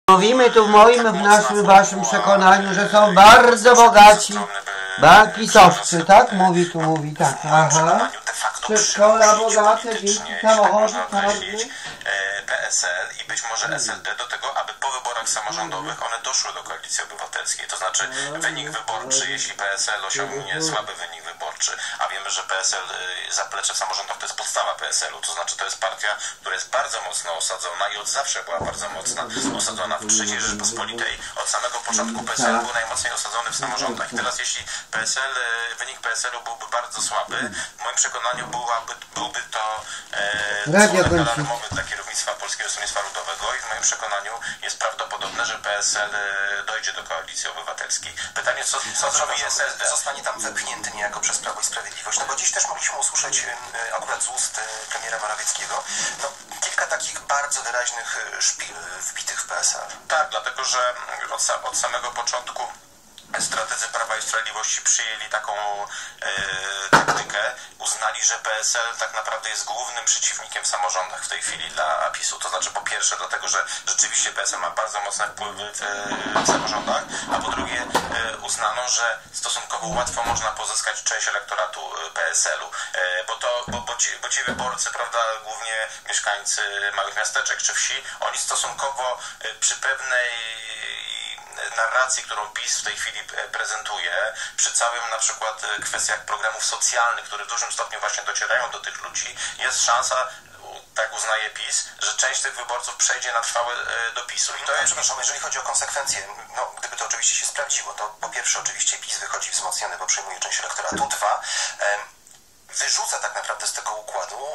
Mówimy tu w moim, w naszym, waszym przekonaniu, że są bardzo bogaci pisowcy, tak? Mówi, tak. Aha. Przedszkola bogate, dzieci, samochody, karty. PSL i być może SLD do tego, aby po wyborach samorządowych one doszły do Koalicji Obywatelskiej. To znaczy wynik wyborczy, jeśli PSL osiągnie słaby wynik wyborczy, a wiemy, że PSL, zaplecze w samorządach to jest podstawa PSL-u, to znaczy to jest partia, która jest bardzo mocno osadzona i od zawsze była bardzo mocno osadzona w III Rzeczpospolitej. Od samego początku PSL był najmocniej osadzony w samorządach. I teraz jeśli wynik PSL-u byłby bardzo słaby, w moim przekonaniu byłby to cel alarmowy dla kierownictwa Polskiego Stronnictwa Ludowego i w moim przekonaniu jest prawdopodobne, że PSL dojdzie do Koalicji Obywatelskiej. Pytanie, co zrobi SLD? Zostanie tam wepchnięty niejako przez Prawo i Sprawiedliwość. No bo dziś też mogliśmy usłyszeć akurat z ust premiera Morawieckiego kilka takich bardzo wyraźnych szpil wbitych w PSL. Tak, dlatego że od samego początku strategzy Prawa i Sprawiedliwości przyjęli taką taktykę, uznali, że PSL tak naprawdę jest głównym przeciwnikiem w samorządach w tej chwili dla PiS-u. To znaczy po pierwsze dlatego, że rzeczywiście PSL ma bardzo mocne wpływy w samorządach, a po drugie uznano, że stosunkowo łatwo można pozyskać część elektoratu PSL-u, bo ci wyborcy, prawda, głównie mieszkańcy małych miasteczek czy wsi, oni stosunkowo przy pewnej narracji, którą PiS w tej chwili prezentuje, przy całym na przykład kwestiach programów socjalnych, które w dużym stopniu właśnie docierają do tych ludzi, jest szansa, tak uznaje PiS, że część tych wyborców przejdzie na trwałe do PiS-u. I to jest... Przepraszam, jeżeli chodzi o konsekwencje, no gdyby to oczywiście się sprawdziło, to po pierwsze oczywiście PiS wychodzi wzmocniony, bo przejmuje część elektoratu. Dwa, wyrzuca tak naprawdę z tego układu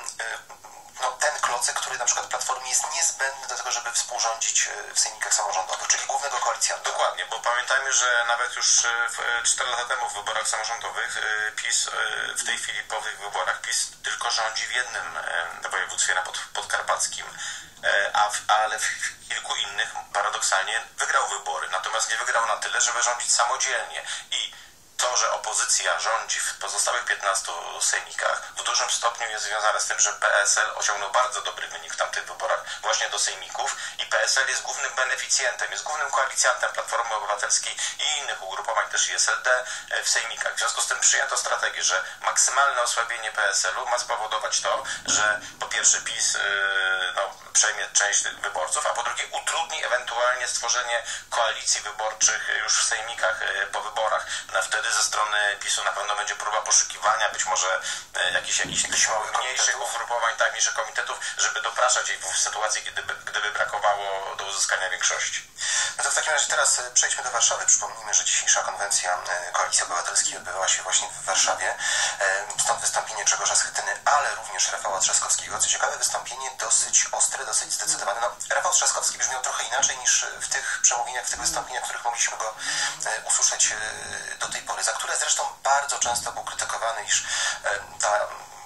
ten klocek, który na przykład Platformie jest niezbędny do tego, żeby współrządzić w sejmikach samorządowych, czyli głównego koalicjanta. Dokładnie, bo pamiętajmy, że nawet już 4 lata temu w wyborach samorządowych PiS w tej chwili po tych wyborach PiS tylko rządzi w jednym województwie podkarpackim, ale w kilku innych paradoksalnie wygrał wybory, natomiast nie wygrał na tyle, żeby rządzić samodzielnie. I to, że opozycja rządzi w pozostałych 15 sejmikach, w dużym stopniu jest związane z tym, że PSL osiągnął bardzo dobry wynik w tamtych wyborach właśnie do sejmików i PSL jest głównym beneficjentem, jest głównym koalicjantem Platformy Obywatelskiej i innych ugrupowań, też i SLD w sejmikach. W związku z tym przyjęto strategię, że maksymalne osłabienie PSL-u ma spowodować to, że po pierwsze PiS przejmie część tych wyborców, a po drugie utrudni ewentualnie stworzenie koalicji wyborczych już w sejmikach po wyborach. Wtedy ze strony PiS-u na pewno będzie próba poszukiwania być może jakichś mniejszych ugrupowań, tak, mniejszych komitetów, żeby dopraszać ich w sytuacji, gdyby brakowało do uzyskania większości. No to w takim razie teraz przejdźmy do Warszawy. Przypomnijmy, że dzisiejsza konwencja Koalicji Obywatelskiej odbywała się właśnie w Warszawie. Stąd wystąpienie Grzegorza Schetyny, ale również Rafała Trzaskowskiego. Co ciekawe, wystąpienie dosyć ostre, dosyć zdecydowane. Rafał Trzaskowski brzmiał trochę inaczej niż w tych przemówieniach, w tych wystąpieniach, w których mogliśmy go usłyszeć do tej pory, za które zresztą bardzo często był krytykowany, iż ta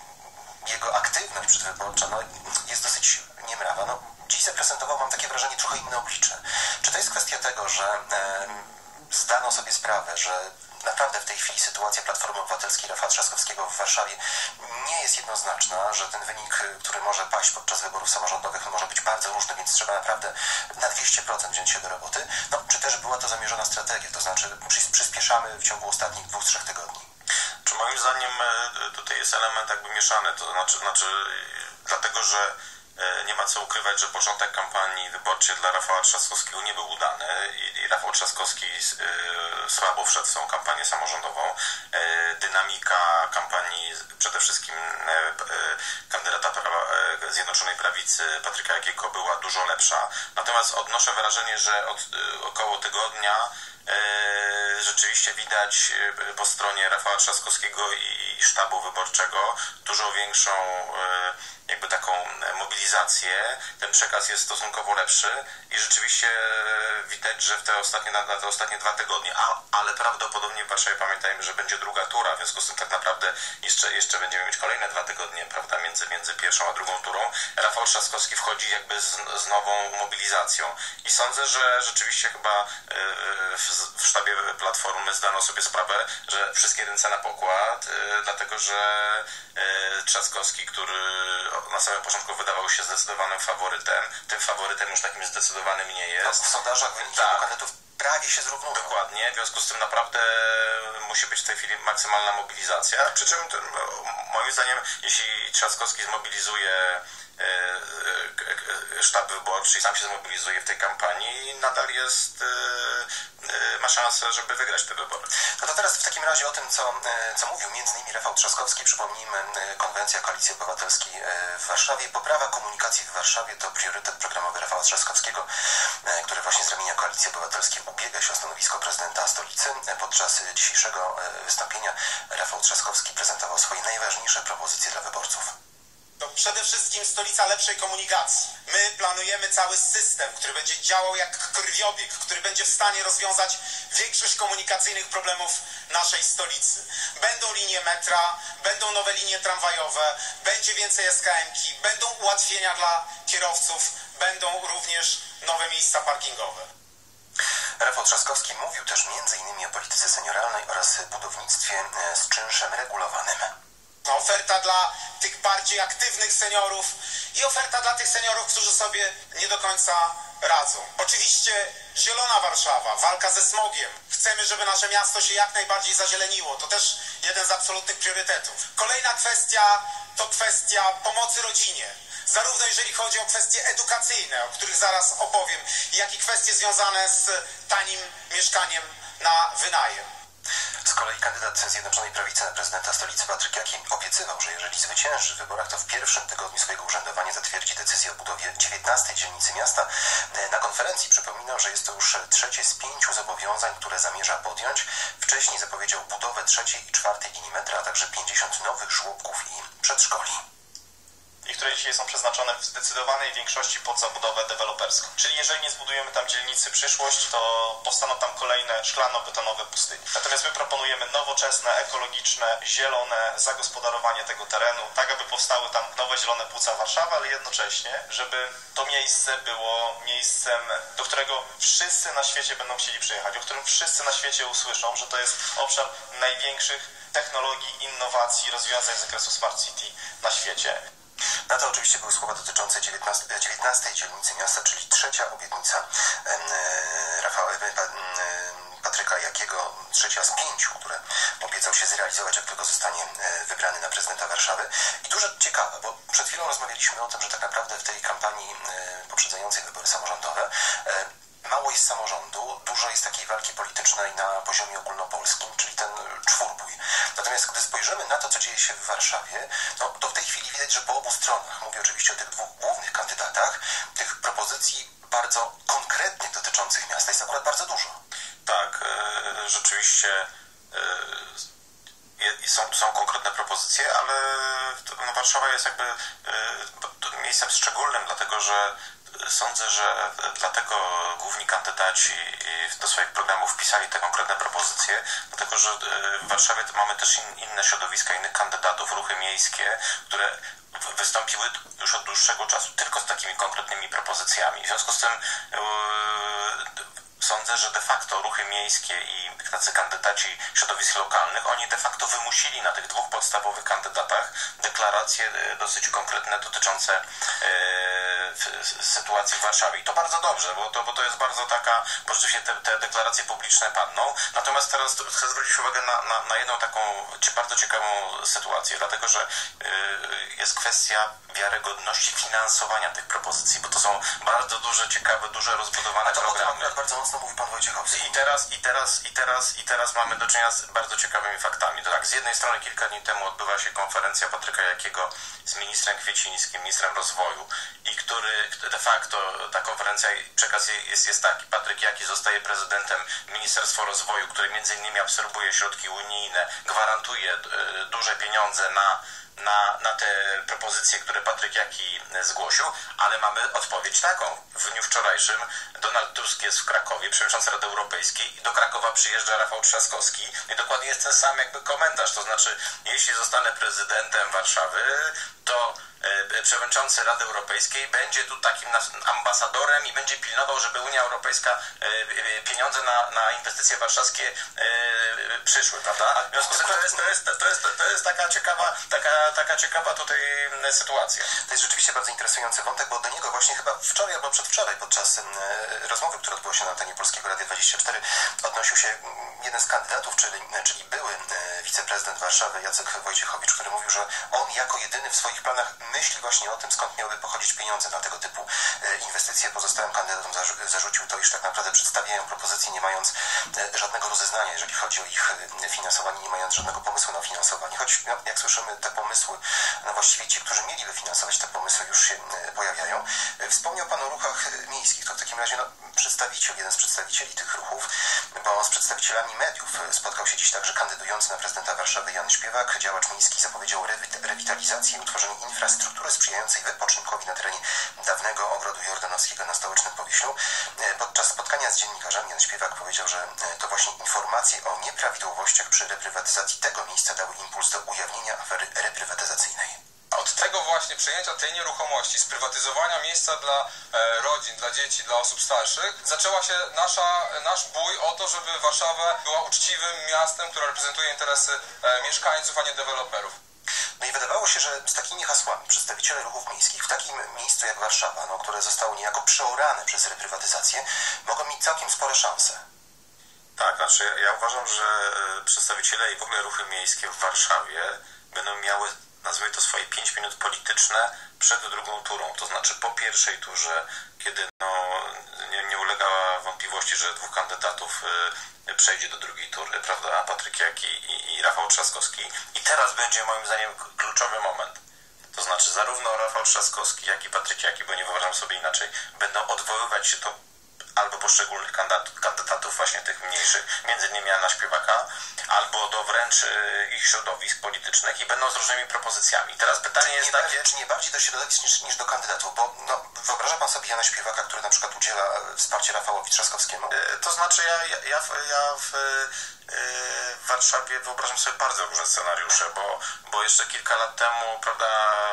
jego aktywność przedwyborcza jest dosyć niemrawa. Dziś zaprezentował, mam takie wrażenie, trochę inne oblicze. Czy to jest kwestia tego, że zdano sobie sprawę, że naprawdę w tej chwili sytuacja Platformy Obywatelskiej Rafała Trzaskowskiego w Warszawie nie jest jednoznaczna, że ten wynik, który może paść podczas wyborów samorządowych, może być bardzo różny, więc trzeba naprawdę na 200% wziąć się do roboty? Czy też była to zamierzona strategia, to znaczy przyspieszamy w ciągu ostatnich 2-3 tygodni? Czy moim zdaniem tutaj jest element jakby mieszany, to znaczy dlatego, że nie ma co ukrywać, że początek kampanii wyborczej dla Rafała Trzaskowskiego nie był udany i Rafał Trzaskowski słabo wszedł w tą kampanię samorządową. Dynamika kampanii przede wszystkim kandydata Zjednoczonej Prawicy Patryka Jakiego była dużo lepsza. Natomiast odnoszę wrażenie, że od około tygodnia rzeczywiście widać po stronie Rafała Trzaskowskiego i sztabu wyborczego dużo większą jakby taką mobilizację. Ten przekaz jest stosunkowo lepszy i rzeczywiście widać, że na te ostatnie 2 tygodnie, ale prawdopodobnie w Warszawie pamiętajmy, że będzie druga tura, w związku z tym tak naprawdę jeszcze będziemy mieć kolejne 2 tygodnie, prawda, między pierwszą a drugą turą. Rafał Trzaskowski wchodzi jakby z nową mobilizacją i sądzę, że rzeczywiście chyba w sztabie Platformy zdano sobie sprawę, że wszystkie ręce na pokład, dlatego że Trzaskowski, który na samym początku wydawał się zdecydowanym faworytem, tym faworytem już takim zdecydowanym nie jest. W sondażach wyniki kandydatów prawie się zrównują. Dokładnie, w związku z tym naprawdę musi być w tej chwili maksymalna mobilizacja, przy czym moim zdaniem, jeśli Trzaskowski zmobilizuje sztab wyborczy i sam się zmobilizuje w tej kampanii, nadal ma szansę, żeby wygrać te wybory. No to teraz w takim razie o tym, co mówił m.in. Rafał Trzaskowski. Przypomnijmy, konwencja Koalicji Obywatelskiej w Warszawie. Poprawa komunikacji w Warszawie to priorytet programowy Rafała Trzaskowskiego, który właśnie z ramienia Koalicji Obywatelskiej ubiega się o stanowisko prezydenta stolicy. Podczas dzisiejszego wystąpienia Rafał Trzaskowski prezentował swoje najważniejsze propozycje dla wyborców. To przede wszystkim stolica lepszej komunikacji. My planujemy cały system, który będzie działał jak krwiobieg, który będzie w stanie rozwiązać większość komunikacyjnych problemów naszej stolicy. Będą linie metra, będą nowe linie tramwajowe, będzie więcej SKM-ki, będą ułatwienia dla kierowców, będą również nowe miejsca parkingowe. Rafał Trzaskowski mówił też m.in. o polityce senioralnej oraz budownictwie z czynszem regulowanym. Oferta dla tych bardziej aktywnych seniorów i oferta dla tych seniorów, którzy sobie nie do końca radzą. Oczywiście zielona Warszawa, walka ze smogiem. Chcemy, żeby nasze miasto się jak najbardziej zazieleniło. To też jeden z absolutnych priorytetów. Kolejna kwestia to kwestia pomocy rodzinie. Zarówno jeżeli chodzi o kwestie edukacyjne, o których zaraz opowiem, jak i kwestie związane z tanim mieszkaniem na wynajem. Z kolei kandydat Zjednoczonej Prawicy na prezydenta stolicy Patryk Jaki obiecywał, że jeżeli zwycięży w wyborach, to w pierwszym tygodniu swojego urzędowania zatwierdzi decyzję o budowie 19 dzielnicy miasta. Na konferencji przypominał, że jest to już trzecie z 5 zobowiązań, które zamierza podjąć. Wcześniej zapowiedział budowę 3. i 4. linii metra, a także 50 nowych żłobków i przedszkoli. I które dzisiaj są przeznaczone w zdecydowanej większości pod zabudowę deweloperską. Czyli jeżeli nie zbudujemy tam dzielnicy przyszłość, to powstaną tam kolejne szklano-betonowe pustynie. Natomiast my proponujemy nowoczesne, ekologiczne, zielone zagospodarowanie tego terenu, tak aby powstały tam nowe zielone płuca Warszawy, ale jednocześnie, żeby to miejsce było miejscem, do którego wszyscy na świecie będą chcieli przyjechać, o którym wszyscy na świecie usłyszą, że to jest obszar największych technologii, innowacji, rozwiązań z zakresu Smart City na świecie. Na to oczywiście były słowa dotyczące 19 dzielnicy miasta, czyli trzecia obietnica Patryka Jakiego, trzecia z 5, które obiecał się zrealizować, jak tylko zostanie wybrany na prezydenta Warszawy. I dużo ciekawe, bo przed chwilą rozmawialiśmy o tym, że tak naprawdę w tej kampanii poprzedzającej wybory samorządowe mało jest samorządu, dużo jest takiej walki politycznej na poziomie ogólnopolskim, czyli ten czwórbój. Natomiast gdy spojrzymy na to, co dzieje się w Warszawie, no, to w tej chwili widać, że po obu stronach, mówię oczywiście o tych dwóch głównych kandydatach, tych propozycji bardzo konkretnych dotyczących miasta jest akurat bardzo dużo. Tak, rzeczywiście są konkretne propozycje, ale no, Warszawa jest jakby miejscem szczególnym, dlatego że sądzę, że dlatego główni kandydaci do swoich programów wpisali te konkretne propozycje, dlatego że w Warszawie mamy też inne środowiska, innych kandydatów, ruchy miejskie, które wystąpiły już od dłuższego czasu tylko z takimi konkretnymi propozycjami. W związku z tym sądzę, że de facto ruchy miejskie i tacy kandydaci środowisk lokalnych, oni de facto wymusili na tych dwóch podstawowych kandydatach deklaracje dosyć konkretne dotyczące sytuacji w Warszawie. I to bardzo dobrze, bo to jest bardzo taka, bo rzeczywiście te deklaracje publiczne padną. Natomiast teraz chcę zwrócić uwagę na jedną taką bardzo ciekawą sytuację, dlatego że jest kwestia wiarygodności finansowania tych propozycji, bo to są bardzo duże, ciekawe, duże, rozbudowane programy. Bardzo mocno mówi pan Wojciechowski. I teraz mamy do czynienia z bardzo ciekawymi faktami. Tak, z jednej strony kilka dni temu odbywa się konferencja Patryka Jakiego z ministrem Kwiecińskim, ministrem rozwoju, i który de facto, ta konferencja, przekaz jest taki: Patryk Jaki zostaje prezydentem, Ministerstwo Rozwoju, które między innymi absorbuje środki unijne, gwarantuje duże pieniądze na te propozycje, które Patryk Jaki zgłosił, ale mamy odpowiedź taką. W dniu wczorajszym Donald Tusk jest w Krakowie, przewodniczący Rady Europejskiej, i do Krakowa przyjeżdża Rafał Trzaskowski i dokładnie jest ten sam jakby komentarz, to znaczy, jeśli zostanę prezydentem Warszawy, to przewodniczący Rady Europejskiej będzie tu takim ambasadorem i będzie pilnował, żeby Unia Europejska pieniądze na inwestycje warszawskie przyszły, prawda? W związku z tym to jest taka ciekawa tutaj sytuacja. To jest rzeczywiście bardzo interesujący wątek, bo do niego właśnie chyba wczoraj albo przedwczoraj podczas rozmowy, która odbyła się na antenie Polskiego Radia 24, odnosił się jeden z kandydatów, czyli były wiceprezydent Warszawy Jacek Wojciechowicz, który mówił, że on jako jedyny w swoich planach myśli właśnie o tym, skąd miałyby pochodzić pieniądze na tego typu inwestycje. Pozostałym kandydatom zarzucił to, iż tak naprawdę przedstawiają propozycje, nie mając żadnego rozeznania, jeżeli chodzi o ich finansowanie, nie mając żadnego pomysłu na finansowanie. Choć jak słyszymy, te pomysły, no właściwie ci, którzy mieliby finansować te pomysły, już się pojawiają. Wspomniał Pan o ruchach miejskich. To w takim razie jeden z przedstawicieli tych ruchów, bo z przedstawicielami mediów spotkał się dziś także kandydujący na prezydenta Warszawy Jan Śpiewak. Działacz miejski zapowiedział rewitalizację i utworzenie infrastruktury sprzyjającej wypoczynkowi na terenie dawnego ogrodu jordanowskiego na stołecznym Powiślu. Podczas spotkania z dziennikarzami Jan Śpiewak powiedział, że to właśnie informacje o nieprawidłowościach przy reprywatyzacji tego miejsca dały impuls do ujawnienia afery reprywatyzacyjnej. Od tego właśnie przejęcia tej nieruchomości, sprywatyzowania miejsca dla rodzin, dla dzieci, dla osób starszych, zaczęła się nasz bój o to, żeby Warszawa była uczciwym miastem, które reprezentuje interesy mieszkańców, a nie deweloperów. No i wydawało się, że z takimi hasłami przedstawiciele ruchów miejskich w takim miejscu jak Warszawa, które zostało niejako przeorane przez reprywatyzację, mogą mieć całkiem spore szanse. Tak, znaczy ja uważam, że przedstawiciele i w ogóle ruchy miejskie w Warszawie będą miały, nazwijmy to, swoje 5 minut polityczne przed drugą turą. To znaczy po pierwszej turze, kiedy nie ulega wątpliwości, że dwóch kandydatów przejdzie do drugiej tury, prawda? Patryk Jaki i Rafał Trzaskowski. I teraz będzie moim zdaniem kluczowy moment. To znaczy zarówno Rafał Trzaskowski, jak i Patryk Jaki, bo nie wyobrażam sobie inaczej, będą odwoływać się do albo poszczególnych kandydatów właśnie tych mniejszych, między innymi Jana Śpiewaka, albo do wręcz ich środowisk politycznych i będą z różnymi propozycjami. Teraz pytanie jest takie... Czy nie bardziej do środowisk niż do kandydatów? Bo wyobraża Pan sobie Jana Śpiewaka, który na przykład udziela wsparcia Rafałowi Trzaskowskiemu? To znaczy ja w Warszawie wyobrażam sobie bardzo różne scenariusze, bo jeszcze kilka lat temu, prawda,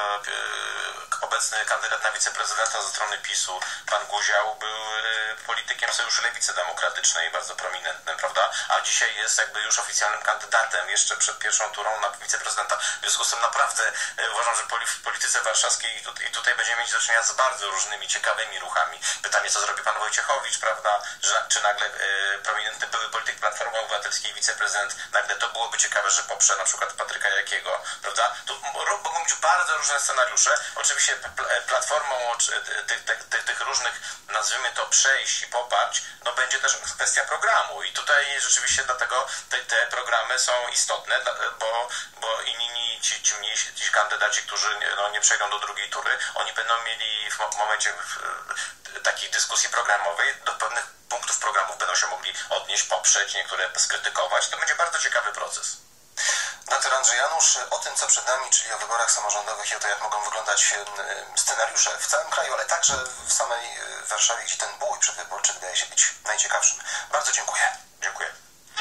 obecny kandydat na wiceprezydenta ze strony PiS-u, pan Guział, był politykiem Sojuszu Lewicy Demokratycznej, bardzo prominentnym, prawda, a dzisiaj jest jakby już oficjalnym kandydatem jeszcze przed pierwszą turą na wiceprezydenta. W związku z tym naprawdę uważam, że w polityce warszawskiej i tutaj będziemy mieć do czynienia z bardzo różnymi ciekawymi ruchami. Pytanie, co zrobi pan Wojciechowicz, prawda, czy nagle prominentny były polityk Platformy Obywatelskiej, wiceprezydent, nagle to byłoby ciekawe, że poprze na przykład Patryka Jakiego, prawda? Tu mogą być bardzo różne scenariusze. Oczywiście platformą tych różnych, nazwijmy to, przejść i poparć, będzie też kwestia programu i tutaj rzeczywiście dlatego te programy są istotne, bo inni ci mniejsi, ci kandydaci, którzy nie przejdą do drugiej tury, oni będą mieli w momencie takich dyskusji programowej do pewnych punktów programów będą się mogli odnieść, poprzeć, niektóre skrytykować. To będzie bardzo ciekawy proces. Dr Andrzej Janusz, o tym, co przed nami, czyli o wyborach samorządowych i o to, jak mogą wyglądać scenariusze w całym kraju, ale także w samej Warszawie, gdzie ten bój przedwyborczy wydaje się być najciekawszym. Bardzo dziękuję. Dziękuję.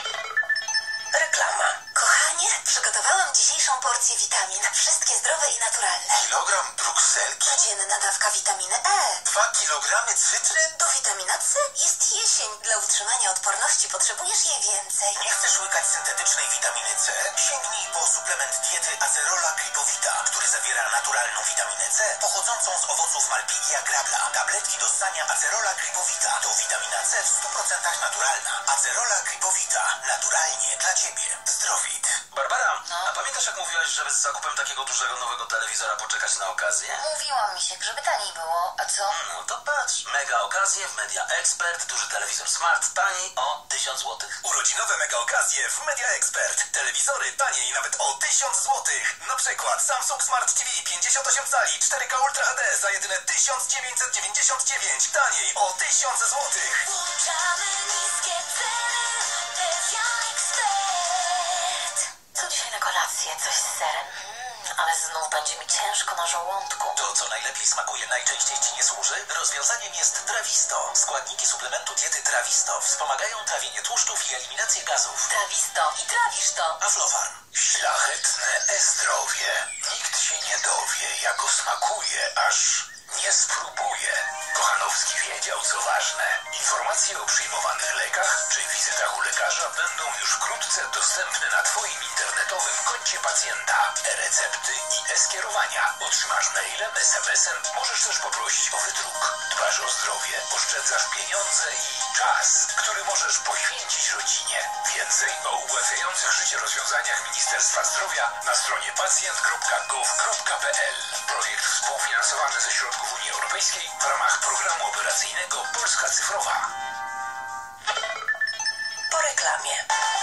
Reklama. Kochanie, przygotowałam dzisiejszą porcję witamin. Wszystkie zdrowe i naturalne. Kilogram brukselki? Codzienna dawka witaminy E. 2 kilogramy cytryn? To witamina C. Jest jesień. Dla utrzymania odporności potrzebujesz jej więcej. Nie chcesz łykać syntetycznej witaminy C? Sięgnij po suplement diety Acerola Gripowita, który zawiera naturalną witaminę C pochodzącą z owoców Malpighia grabla. Tabletki do ssania Acerola Gripowita to witamina C w 100% naturalna. Acerola Gripowita. Naturalnie dla Ciebie. Zdrowit. Barbara, a pamiętasz, jak mówiłaś, żeby z zakupem takiego dużego nowego telewizora poczekać na okazję? Mówiłam mi się, żeby taniej było. A co? No to patrz, mega okazje w Media Expert, duży telewizor smart, taniej o 1000 zł. Urodzinowe mega okazje w Media Expert. Telewizory taniej nawet o 1000 zł. Na przykład Samsung Smart TV 58 cali 4K Ultra HD za jedyne 1999. Taniej o 1000 zł. Włączamy niskie ceny. Media Expert. Co dzisiaj na kolację? Coś z serem. Ale znów będzie mi ciężko na żołądku. To, co najlepiej smakuje, najczęściej ci nie służy? Rozwiązaniem jest Trawisto. Składniki suplementu diety Trawisto wspomagają trawienie tłuszczów i eliminację gazów. Trawisto i trawisz to. Aflofarm. Szlachetne e-zdrowie. Nikt się nie dowie, jak go smakuje, aż nie spróbuje. Kochanowski wiedział, co ważne. Informacje o przyjmowanych lekach czy wizytach u lekarza będą już wkrótce dostępne na Twoim internetowym koncie pacjenta. E-recepty i e-skierowania otrzymasz mailem, SMS-em, możesz też poprosić o wydruk. Dbasz o zdrowie, oszczędzasz pieniądze i czas, który możesz poświęcić rodzinie. Więcej o ułatwiających życie rozwiązaniach Ministerstwa Zdrowia na stronie pacjent.gov.pl. Projekt współfinansowany ze środków Unii Europejskiej w ramach programu operacyjnego Polska Cyfrowa. Po reklamie.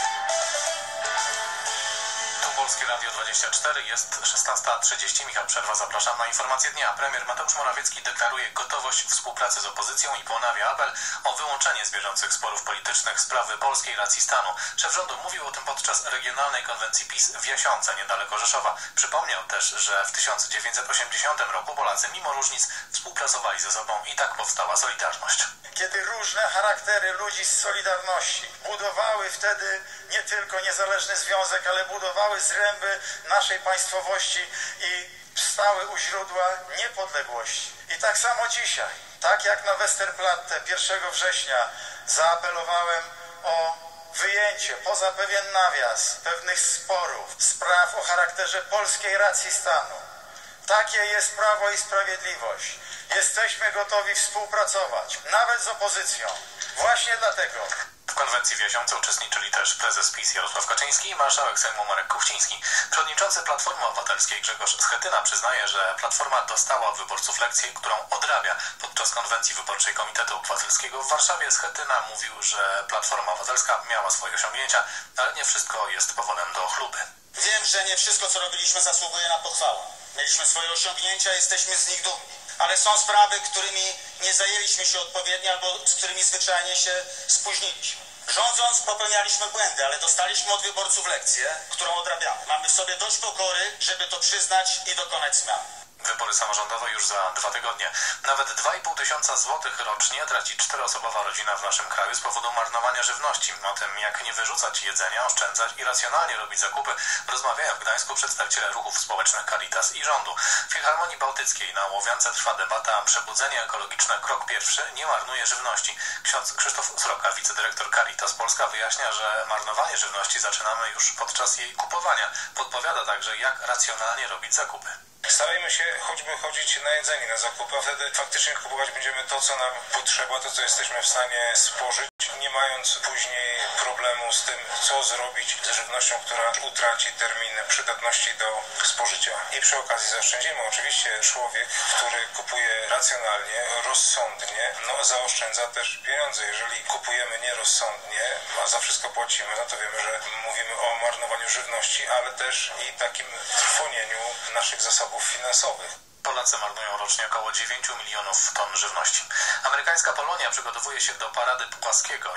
Polskie Radio 24, jest 16:30. Michał Przerwa, zapraszam na informację dnia. Premier Mateusz Morawiecki deklaruje gotowość współpracy z opozycją i ponawia apel o wyłączenie z bieżących sporów politycznych sprawy polskiej racji stanu. Szef rządu mówił o tym podczas regionalnej konwencji PiS w Jasiące, niedaleko Rzeszowa. Przypomniał też, że w 1980 roku Polacy mimo różnic współpracowali ze sobą i tak powstała Solidarność. Kiedy różne charaktery ludzi z Solidarności budowały wtedy nie tylko niezależny związek, ale budowały zręby naszej państwowości i stały u źródła niepodległości. I tak samo dzisiaj, tak jak na Westerplatte 1 września zaapelowałem o wyjęcie poza pewien nawias pewnych sporów, spraw o charakterze polskiej racji stanu. Takie jest Prawo i Sprawiedliwość. Jesteśmy gotowi współpracować, nawet z opozycją. Właśnie dlatego. W konwencji w Jasiące uczestniczyli też prezes PiS Jarosław Kaczyński i marszałek Sejmu Marek Kuchciński. Przewodniczący Platformy Obywatelskiej Grzegorz Schetyna przyznaje, że Platforma dostała od wyborców lekcję, którą odrabia. Podczas konwencji wyborczej Komitetu Obywatelskiego w Warszawie Schetyna mówił, że Platforma Obywatelska miała swoje osiągnięcia, ale nie wszystko jest powodem do chluby. Wiem, że nie wszystko, co robiliśmy, zasługuje na pochwałę. Mieliśmy swoje osiągnięcia, jesteśmy z nich dumni. Ale są sprawy, którymi nie zajęliśmy się odpowiednio albo z którymi zwyczajnie się spóźniliśmy. Rządząc popełnialiśmy błędy, ale dostaliśmy od wyborców lekcję, którą odrabiamy. Mamy w sobie dość pokory, żeby to przyznać i dokonać zmian. Wybory samorządowe już za 2 tygodnie. Nawet 2,5 tysiąca złotych rocznie traci 4-osobowa rodzina w naszym kraju z powodu marnowania żywności. O tym, jak nie wyrzucać jedzenia, oszczędzać i racjonalnie robić zakupy, rozmawiają w Gdańsku przedstawiciele ruchów społecznych Caritas i rządu. W Filharmonii Bałtyckiej na Łowiance trwa debata Przebudzenie ekologiczne, krok pierwszy, nie marnuje żywności. Ksiądz Krzysztof Sroka, wicedyrektor Caritas Polska, wyjaśnia, że marnowanie żywności zaczynamy już podczas jej kupowania. Podpowiada także, jak racjonalnie robić zakupy. Starajmy się choćby chodzić na jedzenie, na zakupy, a wtedy faktycznie kupować będziemy to, co nam potrzeba, to, co jesteśmy w stanie spożyć, nie mając później problemu z tym, co zrobić z żywnością, która utraci termin przydatności do spożycia. I przy okazji zaoszczędzimy. Oczywiście człowiek, który kupuje racjonalnie, rozsądnie, zaoszczędza też pieniądze. Jeżeli kupujemy nierozsądnie, a za wszystko płacimy, no to wiemy, że mówimy o marnowaniu żywności, ale też i takim trwonieniu naszych zasobów finansowych. Polacy marnują rocznie około 9 milionów ton żywności. Amerykańska Polonia przygotowuje się do Parady Płaskiego.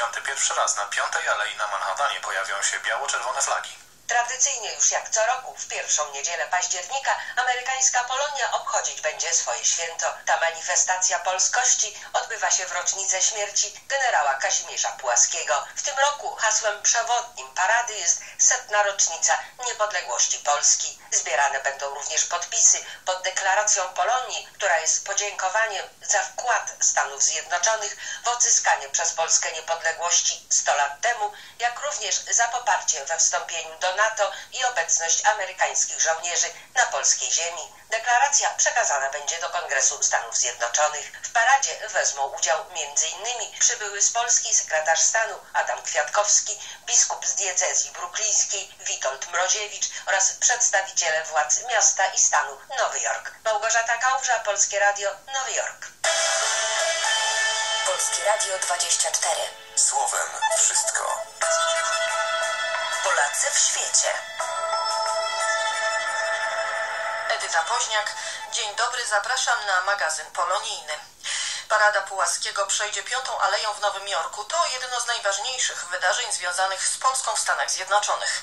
81 raz na 5. Alei na Manhattanie pojawią się biało-czerwone flagi. Tradycyjnie już jak co roku w pierwszą niedzielę października amerykańska Polonia obchodzić będzie swoje święto. Ta manifestacja polskości odbywa się w rocznicę śmierci generała Kazimierza Pułaskiego. W tym roku hasłem przewodnim parady jest 100. rocznica niepodległości Polski. Zbierane będą również podpisy pod deklaracją Polonii, która jest podziękowaniem za wkład Stanów Zjednoczonych w odzyskanie przez Polskę niepodległości 100 lat temu, jak również za poparcie we wstąpieniu do NATO i obecność amerykańskich żołnierzy na polskiej ziemi. Deklaracja przekazana będzie do Kongresu Stanów Zjednoczonych. W paradzie wezmą udział m.in. przybyły z Polski sekretarz stanu Adam Kwiatkowski, biskup z diecezji bruklińskiej Witold Mroziewicz oraz przedstawiciele władz miasta i stanu Nowy Jork. Małgorzata Kałuża, Polskie Radio, Nowy Jork. Polskie Radio 24. Słowem wszystko. Polacy w świecie. Edyta Woźniak. Dzień dobry, zapraszam na magazyn polonijny. Parada Pułaskiego przejdzie 5. Aleją w Nowym Jorku. To jedno z najważniejszych wydarzeń związanych z Polską w Stanach Zjednoczonych.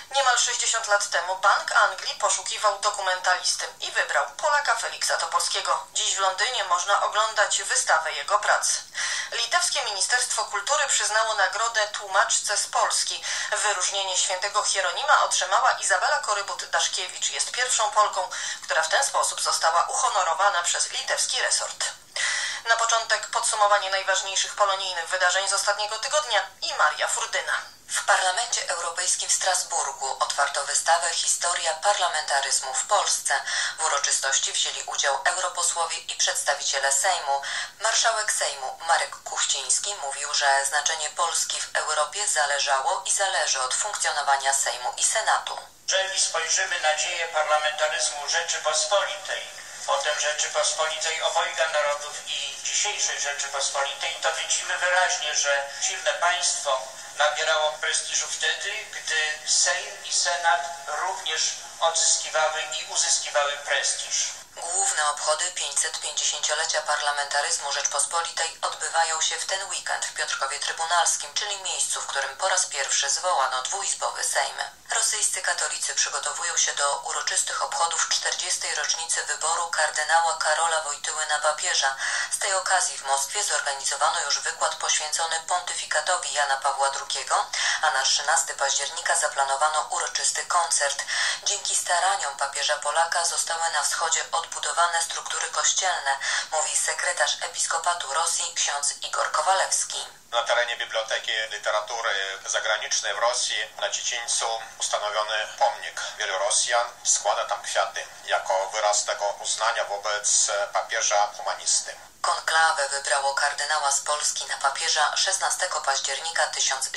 Niemal 60 lat temu Bank Anglii poszukiwał dokumentalisty i wybrał Polaka Feliksa Topolskiego. Dziś w Londynie można oglądać wystawę jego prac. Litewskie Ministerstwo Kultury przyznało nagrodę tłumaczce z Polski. Wyróżnienie świętego Hieronima otrzymała Izabela Korybut-Daszkiewicz. Jest pierwszą Polką, która w ten sposób została uhonorowana przez litewski resort. Na początek podsumowanie najważniejszych polonijnych wydarzeń z ostatniego tygodnia i Maria Furdyna. W Parlamencie Europejskim w Strasburgu otwarto wystawę Historia parlamentaryzmu w Polsce. W uroczystości wzięli udział europosłowie i przedstawiciele Sejmu. Marszałek Sejmu Marek Kuchciński mówił, że znaczenie Polski w Europie zależało i zależy od funkcjonowania Sejmu i Senatu. Jeżeli spojrzymy na dzieje parlamentaryzmu Rzeczypospolitej, potem Rzeczypospolitej obojga narodów i dzisiejszej Rzeczypospolitej, to widzimy wyraźnie, że silne państwo nabierało prestiżu wtedy, gdy Sejm i Senat również odzyskiwały i uzyskiwały prestiż. Główne obchody 550-lecia parlamentaryzmu Rzeczpospolitej odbywają się w ten weekend w Piotrkowie Trybunalskim, czyli miejscu, w którym po raz pierwszy zwołano dwuizbowy Sejm. Rosyjscy katolicy przygotowują się do uroczystych obchodów 40. rocznicy wyboru kardynała Karola Wojtyły na papieża. Z tej okazji w Moskwie zorganizowano już wykład poświęcony pontyfikatowi Jana Pawła II, a na 13 października zaplanowano uroczysty koncert. Dzięki staraniom papieża Polaka zostały na wschodzie odbudowane struktury kościelne, mówi sekretarz Episkopatu Rosji ksiądz Igor Kowalewski. Na terenie Biblioteki Literatury Zagranicznej w Rosji na dziedzińcu ustanowiony pomnik wielu Rosjan składa tam kwiaty jako wyraz tego uznania wobec papieża humanisty. Konklawę wybrało kardynała z Polski na papieża 16 października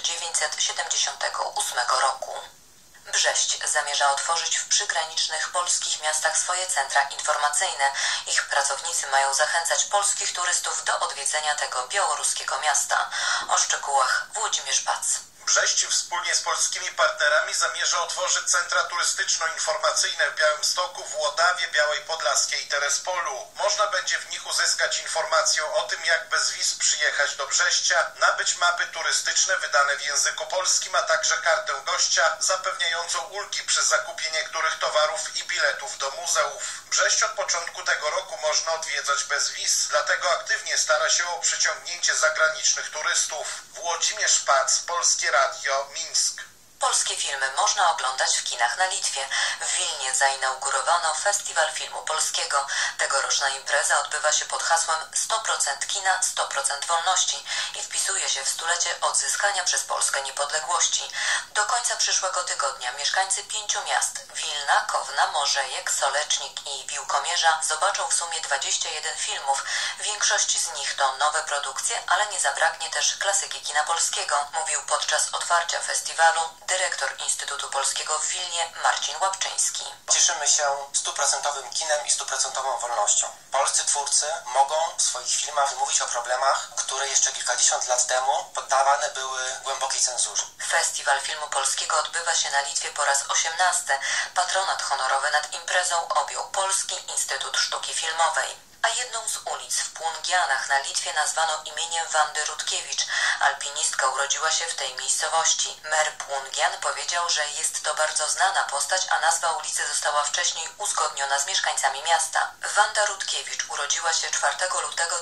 1978 roku. Brześć zamierza otworzyć w przygranicznych polskich miastach swoje centra informacyjne. Ich pracownicy mają zachęcać polskich turystów do odwiedzenia tego białoruskiego miasta. O szczegółach Włodzimierz Pac. Brześć wspólnie z polskimi partnerami zamierza otworzyć centra turystyczno-informacyjne w Białymstoku, Włodawie, Białej Podlaskiej i Terespolu. Można będzie w nich uzyskać informację o tym, jak bez wiz przyjechać do Brześcia, nabyć mapy turystyczne wydane w języku polskim, a także kartę gościa zapewniającą ulgi przy zakupie niektórych towarów i biletów do muzeów. Brześć od początku tego roku można odwiedzać bez wiz, dlatego aktywnie stara się o przyciągnięcie zagranicznych turystów. Włodzimierz Pac, Polskie Radio, Mińsk. Polskie filmy można oglądać w kinach na Litwie. W Wilnie zainaugurowano Festiwal Filmu Polskiego. Tegoroczna impreza odbywa się pod hasłem 100% kina, 100% wolności i wpisuje się w stulecie odzyskania przez Polskę niepodległości. Do końca przyszłego tygodnia mieszkańcy 5 miast Wilna, Kowna, Morzejek, Solecznik i Wiłkomierza zobaczą w sumie 21 filmów. Większość z nich to nowe produkcje, ale nie zabraknie też klasyki kina polskiego, mówił podczas otwarcia festiwalu dyrektor Instytutu Polskiego w Wilnie Marcin Łapczyński. Cieszymy się 100% kinem i 100% wolnością. Polscy twórcy mogą w swoich filmach mówić o problemach, które jeszcze kilkadziesiąt lat temu poddawane były głębokiej cenzurze. Festiwal Filmu Polskiego odbywa się na Litwie po raz 18. Patronat honorowy nad imprezą objął Polski Instytut Sztuki Filmowej. A jedną z ulic w Płungianach na Litwie nazwano imieniem Wandy Rutkiewicz. Alpinistka urodziła się w tej miejscowości. Mer Płungian powiedział, że jest to bardzo znana postać, a nazwa ulicy została wcześniej uzgodniona z mieszkańcami miasta. Wanda Rutkiewicz urodziła się 4 lutego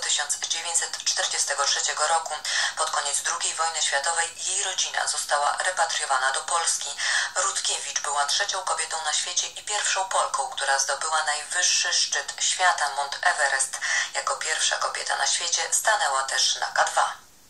1943 roku. Pod koniec II wojny światowej jej rodzina została repatriowana do Polski. Rutkiewicz była 3. kobietą na świecie i pierwszą Polką, która zdobyła najwyższy szczyt świata Mount Everest. Jako pierwsza kobieta na świecie stanęła też na K2.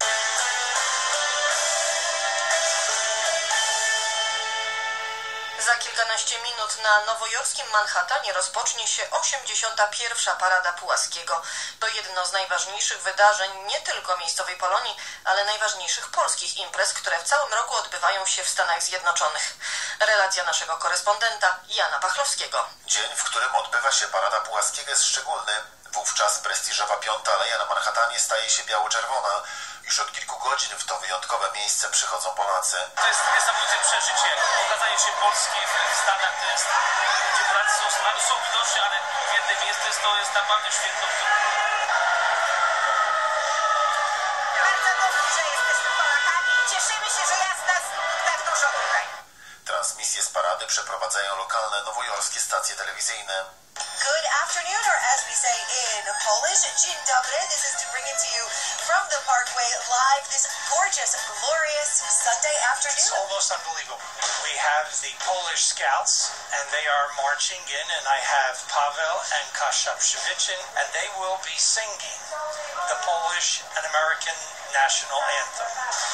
Za kilkanaście minut na nowojorskim Manhattanie rozpocznie się 81. Parada Pułaskiego. To jedno z najważniejszych wydarzeń nie tylko miejscowej Polonii, ale najważniejszych polskich imprez, które w całym roku odbywają się w Stanach Zjednoczonych. Relacja naszego korespondenta Jana Pachlowskiego. Dzień, w którym odbywa się Parada Pułaskiego, jest szczególny. Wówczas prestiżowa 5. aleja na Manhattanie staje się biało-czerwona. Już od kilku godzin w to wyjątkowe miejsce przychodzą Polacy. To jest niesamowite przeżycie. Pokazanie się Polski w Stanach, to jest, gdzie Polacy są widoczni, ale w jednym miejscu to jest naprawdę święto. Bardzo dobrze, że jesteśmy Polakami. Cieszymy się, że jest nas tak dużo tutaj. Transmisję z stacje telewizyjne. Good afternoon, or as we say in Polish, dzień dobry. This is to bring it to you from the Parkway live this gorgeous, glorious Sunday afternoon. It's almost unbelievable. We have the Polish Scouts, and they are marching in, and I have Paweł and Kasia Przywicin, and they will be singing the Polish and American national anthem.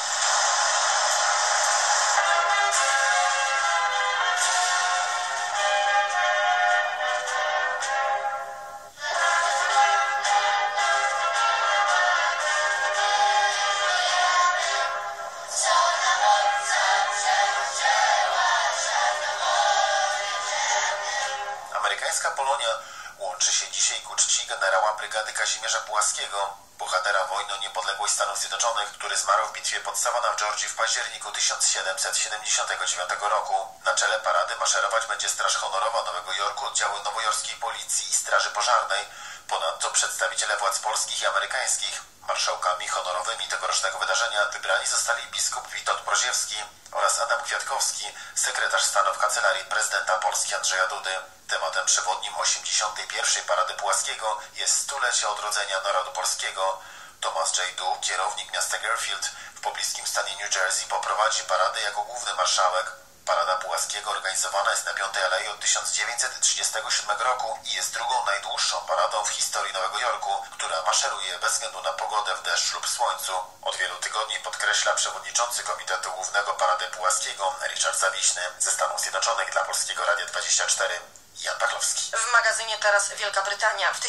Amerykańska Polonia łączy się dzisiaj ku czci generała brygady Kazimierza Pułaskiego, bohatera wojny o niepodległość Stanów Zjednoczonych, który zmarł w bitwie pod Savannah w Georgii w październiku 1779 roku. Na czele parady maszerować będzie Straż Honorowa Nowego Jorku, oddziały nowojorskiej policji i straży pożarnej. Ponadto przedstawiciele władz polskich i amerykańskich. Marszałkami honorowymi tegorocznego wydarzenia wybrani zostali biskup Witold Broziewski oraz Adam Kwiatkowski, sekretarz stanu w Kancelarii Prezydenta Polski Andrzeja Dudy. Tematem przewodnim 81. Parady Pułaskiego jest stulecie odrodzenia narodu polskiego. Thomas J. Duke, kierownik miasta Garfield w pobliskim stanie New Jersey, poprowadzi paradę jako główny marszałek. Parada Pułaskiego organizowana jest na 5. Alei od 1937 roku i jest drugą najdłuższą paradą w historii Nowego Jorku, która maszeruje bez względu na pogodę w deszczu lub słońcu. Od wielu tygodni podkreśla przewodniczący Komitetu Głównego Parady Pułaskiego Richard Zawiśny ze Stanów Zjednoczonych dla Polskiego Radia 24. Jan Pachlowski. W magazynie Teraz Wielka Brytania. W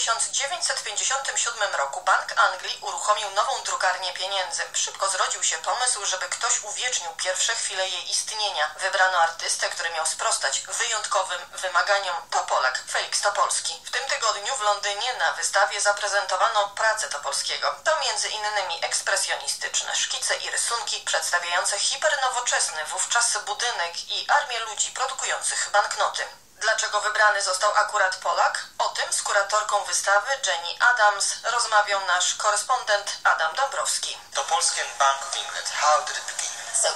1957 roku Bank Anglii uruchomił nową drukarnię pieniędzy. Szybko zrodził się pomysł, żeby ktoś uwiecznił pierwsze chwile jej istnienia. Wybrano artystę, który miał sprostać wyjątkowym wymaganiom. To Polak, Felix Topolski. W tym tygodniu w Londynie na wystawie zaprezentowano pracę Topolskiego. To między innymi ekspresjonistyczne szkice i rysunki przedstawiające hipernowoczesny wówczas budynek i armię ludzi produkujących banknoty. Dlaczego wybrany został akurat Polak? O tym z kuratorką wystawy Jenny Adams rozmawiał nasz korespondent Adam Dąbrowski. Topolski and Bank of England. How did it begin?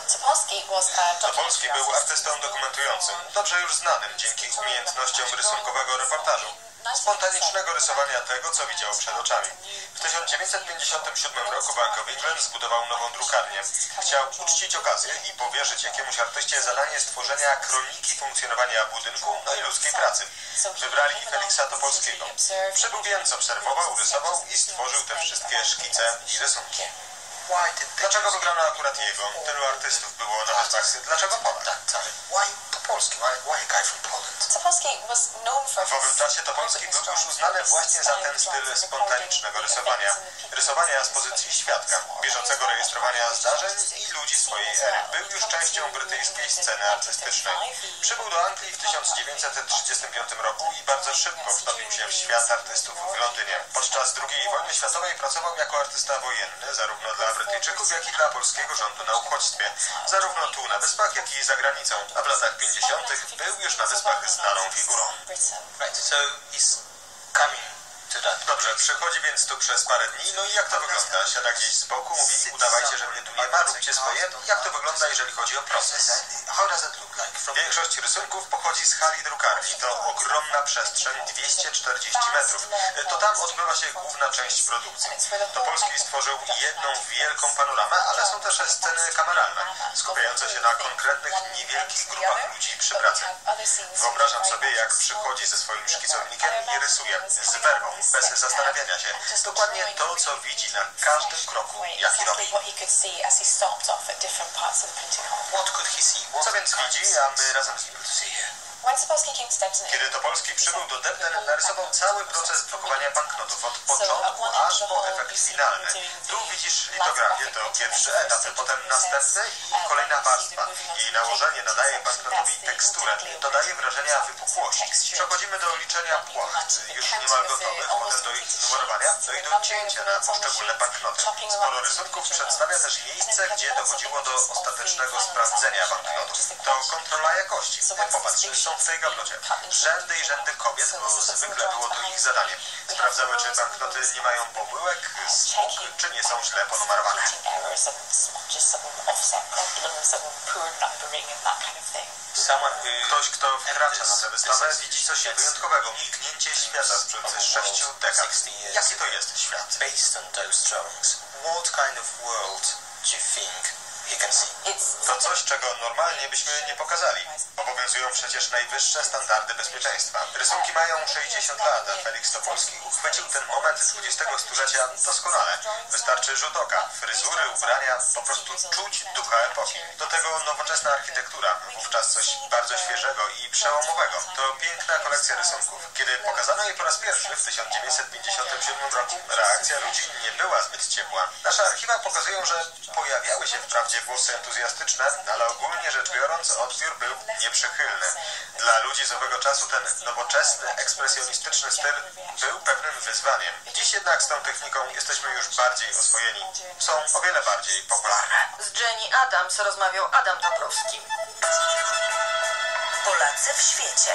Topolski był artystą dokumentującym, dobrze już znanym dzięki umiejętnościom rysunkowego reportażu, spontanicznego rysowania tego, co widział przed oczami. W 1957 roku Bank of England zbudował nową drukarnię. Chciał uczcić okazję i powierzyć jakiemuś artyście zadanie stworzenia kroniki funkcjonowania budynku, no i ludzkiej pracy. Wybrali Feliksa Topolskiego. Przybył więc, obserwował, rysował i stworzył te wszystkie szkice i rysunki. Dlaczego wybrano akurat jego? Tylu artystów było na wystawie. Dlaczego Polak? W owym czasie Topolski był już uznany właśnie za ten styl spontanicznego rysowania. Rysowania z pozycji świadka, bieżącego rejestrowania zdarzeń i ludzi swojej ery. Był już częścią brytyjskiej sceny artystycznej. Przybył do Anglii w 1935 roku i bardzo szybko wtopił się w świat artystów w Londynie. Podczas II wojny światowej pracował jako artysta wojenny, zarówno dla Brytyjczyków, jak i dla polskiego rządu na uchodźstwie. Zarówno tu na Wyspach, jak i za granicą. A w latach 50. był już na Wyspach znaną figurą. Dobrze, przychodzi więc tu przez parę dni, no i jak to wygląda? Siada gdzieś z boku, mówi, udawajcie, że mnie tu nie ma, róbcie swoje. Jak to wygląda, jeżeli chodzi o proces? Większość rysunków pochodzi z hali drukarni. To ogromna przestrzeń, 240 metrów. To tam odbywa się główna część produkcji. Topolski stworzył jedną wielką panoramę, ale są też sceny kameralne, skupiające się na konkretnych, niewielkich grupach ludzi przy pracy. Wyobrażam sobie, jak przychodzi ze swoim szkicownikiem i rysuje z werwą, bez zastanawiania się. Dokładnie to, co widzi na każdym kroku, jaki robi. Co więc widzi, a my razem z nim. Kiedy Topolski przybył do Debden, narysował cały proces drukowania banknotów od początku aż po efekt finalny. Tu widzisz litografię, to pierwszy etap, potem następny i kolejna warstwa. Jej nałożenie nadaje banknotowi teksturę, dodaje wrażenia wypukłości. Przechodzimy do liczenia płacht, już niemal gotowych, potem do ich numerowania, no i do cięcia na poszczególne banknoty. Sporo rysunków przedstawia też miejsce, gdzie dochodziło do ostatecznego sprawdzenia banknotów. To kontrola jakości. Popatrz, są w tej gablocie. Rzędy i rzędy kobiet, bo zwykle było to ich zadanie. Sprawdzały, czy banknoty nie mają pomyłek, smug, czy nie są źle ponumerowane. Ktoś, kto wkracza na tę wystawę, widzi coś wyjątkowego. Mignięcie świata sprzed 6 dekad. Jaki to jest świat? To coś, czego normalnie byśmy nie pokazali. Obowiązują przecież najwyższe standardy bezpieczeństwa. Rysunki mają 60 lat, a Felix Topolski uchwycił ten moment XX stulecia doskonale. Wystarczy rzut oka, fryzury, ubrania, po prostu czuć ducha epoki. Do tego nowoczesna architektura, wówczas coś bardzo świeżego i przełomowego. To piękna kolekcja rysunków. Kiedy pokazano je po raz pierwszy w 1957 roku, reakcja ludzi nie była zbyt ciepła. Nasze archiwa pokazują, że pojawiały się wprawdzie głosy entuzjastyczne, ale ogólnie rzecz biorąc odbiór był nieprzychylny. Dla ludzi z owego czasu ten nowoczesny, ekspresjonistyczny styl był pewnym wyzwaniem. Dziś jednak z tą techniką jesteśmy już bardziej oswojeni. Są o wiele bardziej popularne. Z Jenny Adams rozmawiał Adam Dabrowski. Polacy w świecie.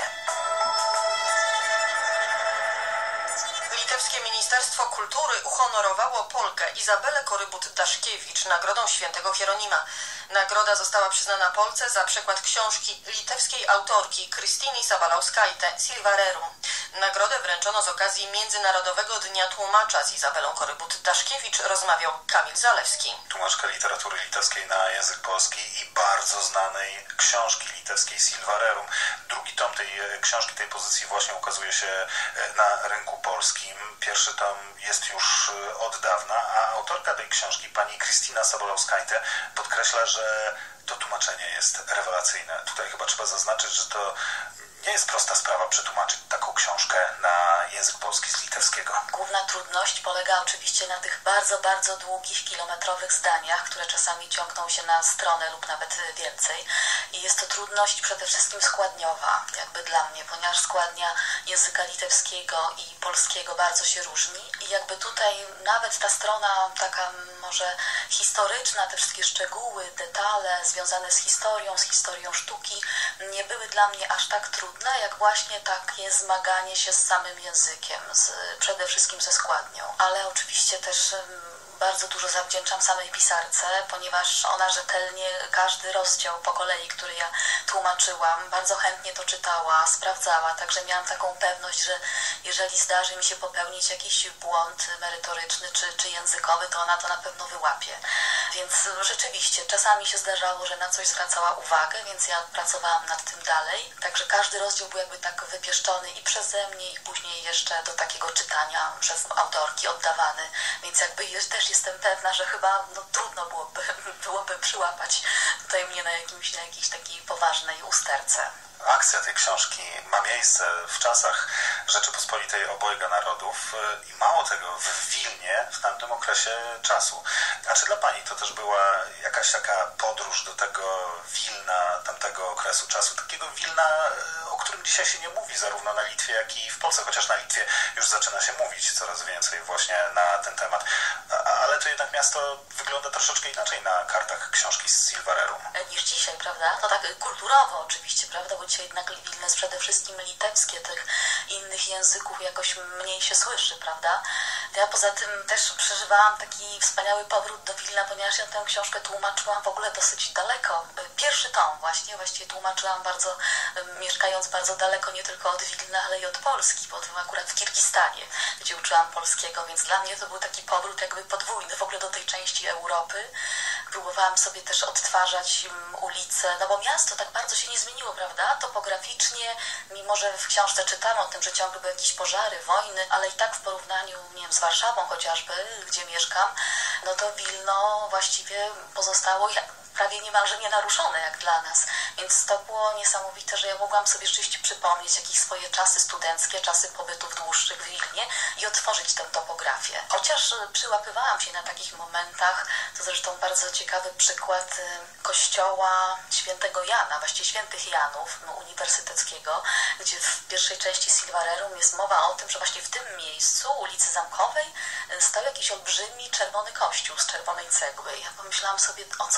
Litewskie Ministerstwo Kultury uhonorowało Polkę Izabelę Korybut-Daszkiewicz nagrodą świętego Hieronima. Nagroda została przyznana Polce za przekład książki litewskiej autorki Krystyny Sabalauskaite Silva Rerum. Nagrodę wręczono z okazji Międzynarodowego Dnia Tłumacza. Z Izabelą Korybut-Daszkiewicz rozmawiał Kamil Zalewski. Tłumaczka literatury litewskiej na język polski i bardzo znanej książki litewskiej Silva Rerum. Drugi tom tej książki, tej pozycji właśnie ukazuje się na rynku polskim. Pierwszy tom jest już od dawna, a autorka tej książki, pani Krystyna Sabalauskaite, podkreśla, że to tłumaczenie jest rewelacyjne. Tutaj chyba trzeba zaznaczyć, że to nie jest prosta sprawa przetłumaczyć taką książkę na język polski z litewskiego. Główna trudność polega oczywiście na tych bardzo, bardzo długich, kilometrowych zdaniach, które czasami ciągną się na stronę lub nawet więcej. I jest to trudność przede wszystkim składniowa, jakby dla mnie, ponieważ składnia języka litewskiego i polskiego bardzo się różni. I jakby tutaj nawet ta strona taka może historyczna, te wszystkie szczegóły, detale związane z historią sztuki nie były dla mnie aż tak trudne, jak właśnie takie zmaganie się z samym językiem, przede wszystkim ze składnią. Ale oczywiście też bardzo dużo zawdzięczam samej pisarce, ponieważ ona rzetelnie każdy rozdział po kolei, który ja tłumaczyłam, bardzo chętnie to czytała, sprawdzała, także miałam taką pewność, że jeżeli zdarzy mi się popełnić jakiś błąd merytoryczny czy językowy, to ona to na pewno wyłapie. Więc rzeczywiście czasami się zdarzało, że na coś zwracała uwagę, więc ja pracowałam nad tym dalej. Także każdy rozdział był jakby tak wypieszczony i przeze mnie, i później jeszcze do takiego czytania przez autorki oddawany. Więc jakby też jestem pewna, że chyba trudno byłoby przyłapać tutaj mnie na jakiejś takiej poważnej usterce. Akcja tej książki ma miejsce w czasach Rzeczypospolitej Obojga Narodów i mało tego, w Wilnie w tamtym okresie czasu. A czy dla Pani to też była jakaś taka podróż do tego Wilna, tamtego okresu czasu, takiego Wilna, o którym dzisiaj się nie mówi zarówno na Litwie, jak i w Polsce, chociaż na Litwie już zaczyna się mówić coraz więcej właśnie na ten temat. Ale to jednak miasto wygląda troszeczkę inaczej na kartach książki z Silva Rerum. Niż dzisiaj, prawda? To tak kulturowo oczywiście, prawda? Bo dzisiaj jednak Wilno jest przede wszystkim litewskie, tych innych języków jakoś mniej się słyszy, prawda? Ja poza tym też przeżywałam taki wspaniały powrót do Wilna, ponieważ ja tę książkę tłumaczyłam w ogóle dosyć daleko. Pierwszy tom właściwie tłumaczyłam mieszkając bardzo daleko, nie tylko od Wilna, ale i od Polski, bo to akurat w Kirgistanie, gdzie uczyłam polskiego, więc dla mnie to był taki powrót jakby podwójny w ogóle do tej części Europy. Próbowałam sobie też odtwarzać ulice, no bo miasto tak bardzo się nie zmieniło, prawda? Topograficznie, mimo że w książce czytam o tym, że ciągle były jakieś pożary, wojny, ale i tak w porównaniu, nie wiem, z Warszawą chociażby, gdzie mieszkam, no to Wilno właściwie pozostało prawie niemalże nienaruszone jak dla nas. Więc to było niesamowite, że ja mogłam sobie rzeczywiście przypomnieć jakieś swoje czasy studenckie, czasy pobytów dłuższych w Wilnie i odtworzyć tę topografię. Chociaż przyłapywałam się na takich momentach, to zresztą bardzo ciekawy przykład kościoła świętego Jana, właściwie świętych Janów uniwersyteckiego, gdzie w pierwszej części Silva Rerum jest mowa o tym, że właśnie w tym miejscu, ulicy Zamkowej, stał jakiś olbrzymi czerwony kościół z czerwonej cegły. Ja pomyślałam sobie, o co to w ogóle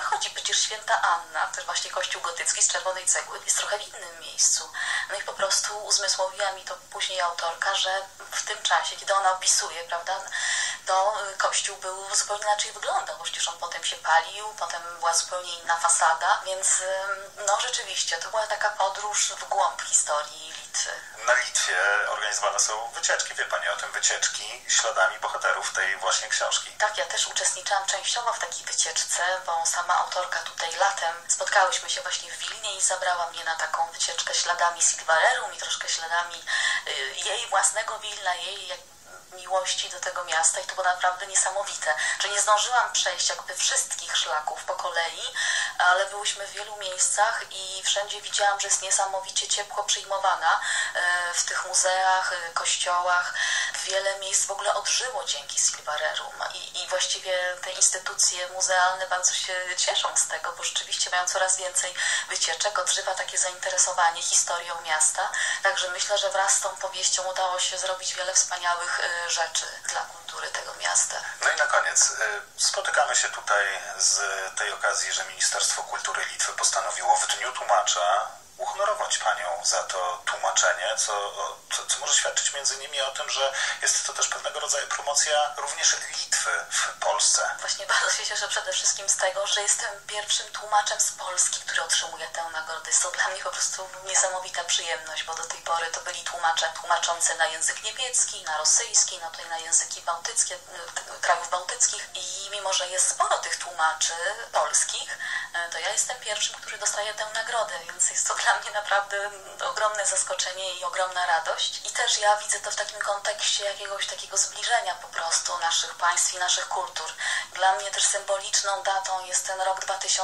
chodzi? Przecież święta Anna, też właśnie kościół gotycki z czerwonej cegły, jest trochę w innym miejscu. No i po prostu uzmysłowiła mi to później autorka, że w tym czasie, kiedy ona opisuje, prawda, to kościół był zupełnie inaczej wyglądał, bo przecież on potem się palił, potem była zupełnie inna fasada, więc no rzeczywiście to była taka podróż w głąb historii Litwy. Na Litwie organizowane są wycieczki, wie pani o tym, wycieczki śladami bohaterów tej właśnie książki. Tak, ja też uczestniczyłam częściowo w takiej wycieczce, bo sama autorka tutaj latem spotkałyśmy się właśnie w Wilnie i zabrała mnie na taką wycieczkę śladami Silvarerum i troszkę śladami jej własnego Wilna, jej miłości do tego miasta i to było naprawdę niesamowite, że nie zdążyłam przejść jakby wszystkich szlaków po kolei, ale byłyśmy w wielu miejscach i wszędzie widziałam, że jest niesamowicie ciepło przyjmowana w tych muzeach, kościołach. Wiele miejsc w ogóle odżyło dzięki Silvarerum i właściwie te instytucje muzealne bardzo się cieszą z tego, bo rzeczywiście mają coraz więcej wycieczek, odżywa takie zainteresowanie historią miasta, także myślę, że wraz z tą powieścią udało się zrobić wiele wspaniałych rzeczy dla kultury tego miasta. No i na koniec, spotykamy się tutaj z tej okazji, że Ministerstwo Kultury Litwy postanowiło w Dniu Tłumacza uhonorować panią za to tłumaczenie, co może świadczyć między innymi o tym, że jest to też pewnego rodzaju promocja również Litwy w Polsce. Właśnie bardzo się cieszę przede wszystkim z tego, że jestem pierwszym tłumaczem z Polski, który otrzymuje tę nagrodę. Jest to dla mnie po prostu niesamowita przyjemność, bo do tej pory to byli tłumacze tłumaczący na język niemiecki, na rosyjski, no tutaj na języki bałtyckie, krajów bałtyckich i mimo, że jest sporo tych tłumaczy polskich, to ja jestem pierwszym, który dostaje tę nagrodę, więc jest to dla mnie naprawdę ogromne zaskoczenie i ogromna radość. I też ja widzę to w takim kontekście jakiegoś takiego zbliżenia po prostu naszych państw i naszych kultur. Dla mnie też symboliczną datą jest ten rok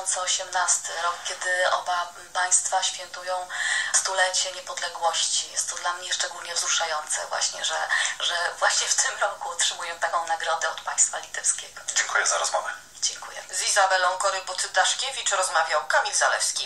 2018, rok, kiedy oba państwa świętują stulecie niepodległości. Jest to dla mnie szczególnie wzruszające właśnie, że właśnie w tym roku otrzymuję taką nagrodę od państwa litewskiego. Dziękuję za rozmowę. Dziękuję. Z Izabelą Korybut-Daszkiewicz rozmawiał Kamil Zalewski.